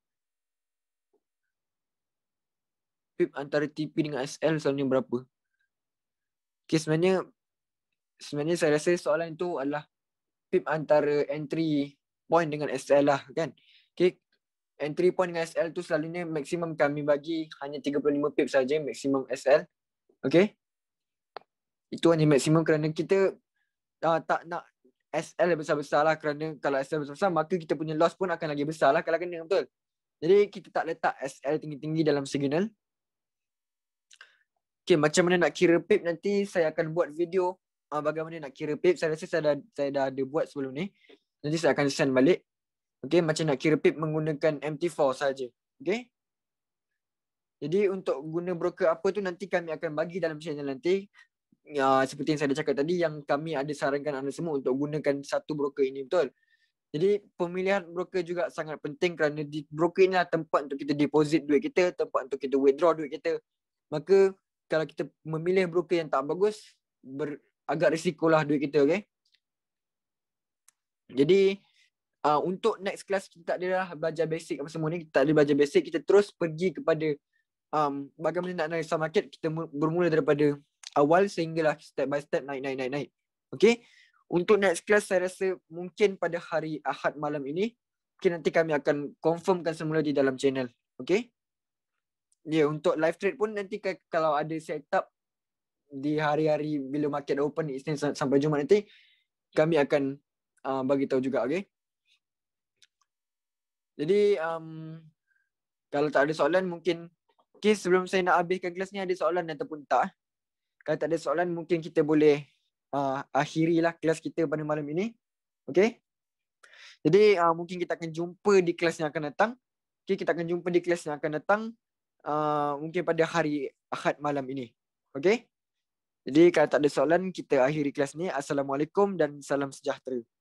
pip antara TP dengan SL selalunya berapa? Okay, sebenarnya saya rasa soalan itu adalah pip antara entry point dengan SL lah kan. Okay, entry point dengan SL tu selalunya maksimum kami bagi hanya 35 pip saja maksimum SL. Okay, itu hanya maksimum kerana kita tak nak SL besar-besar lah, kerana kalau SL besar-besar maka kita punya loss pun akan lagi besar lah kalau kena, betul. Jadi kita tak letak SL tinggi-tinggi dalam signal. Okay, macam mana nak kira pip nanti saya akan buat video bagaimana nak kira pip. Saya rasa saya dah ada buat sebelum ni. Nanti saya akan send balik. Okay, macam nak kira pip menggunakan MT4 saja. Okay. Jadi untuk guna broker apa tu nanti kami akan bagi dalam channel nanti. Seperti yang saya dah cakap tadi, yang kami ada sarankan anda semua untuk gunakan satu broker ini, betul. Jadi pemilihan broker juga sangat penting kerana broker ini adalah tempat untuk kita deposit duit kita, tempat untuk kita withdraw duit kita. Maka kalau kita memilih broker yang tak bagus, agak risikolah duit kita, okay. Jadi untuk next class kita tak adalah belajar basic apa semua ni, kita tak ada belajar basic, kita terus pergi kepada bagaimana nak analisa market. Kita bermula daripada awal sehinggalah step by step naik. Okay, untuk next class saya rasa mungkin pada hari Ahad malam ini. Okay, nanti kami akan confirmkan semula di dalam channel. Okay. Ya, untuk live trade pun nanti kalau ada setup di hari-hari bila market open Isnin sampai Jumaat nanti, kami akan bagi tahu juga, okay. Jadi kalau tak ada soalan mungkin, okay, sebelum saya nak habiskan kelas ni, ada soalan ataupun tak? Kalau tak ada soalan mungkin kita boleh akhirilah kelas kita pada malam ini. Okay. Jadi mungkin kita akan jumpa di kelas yang akan datang. Okay, kita akan jumpa di kelas yang akan datang. Mungkin pada hari Ahad malam ini. Okay. Jadi kalau tak ada soalan, kita akhiri kelas ni. Assalamualaikum dan salam sejahtera.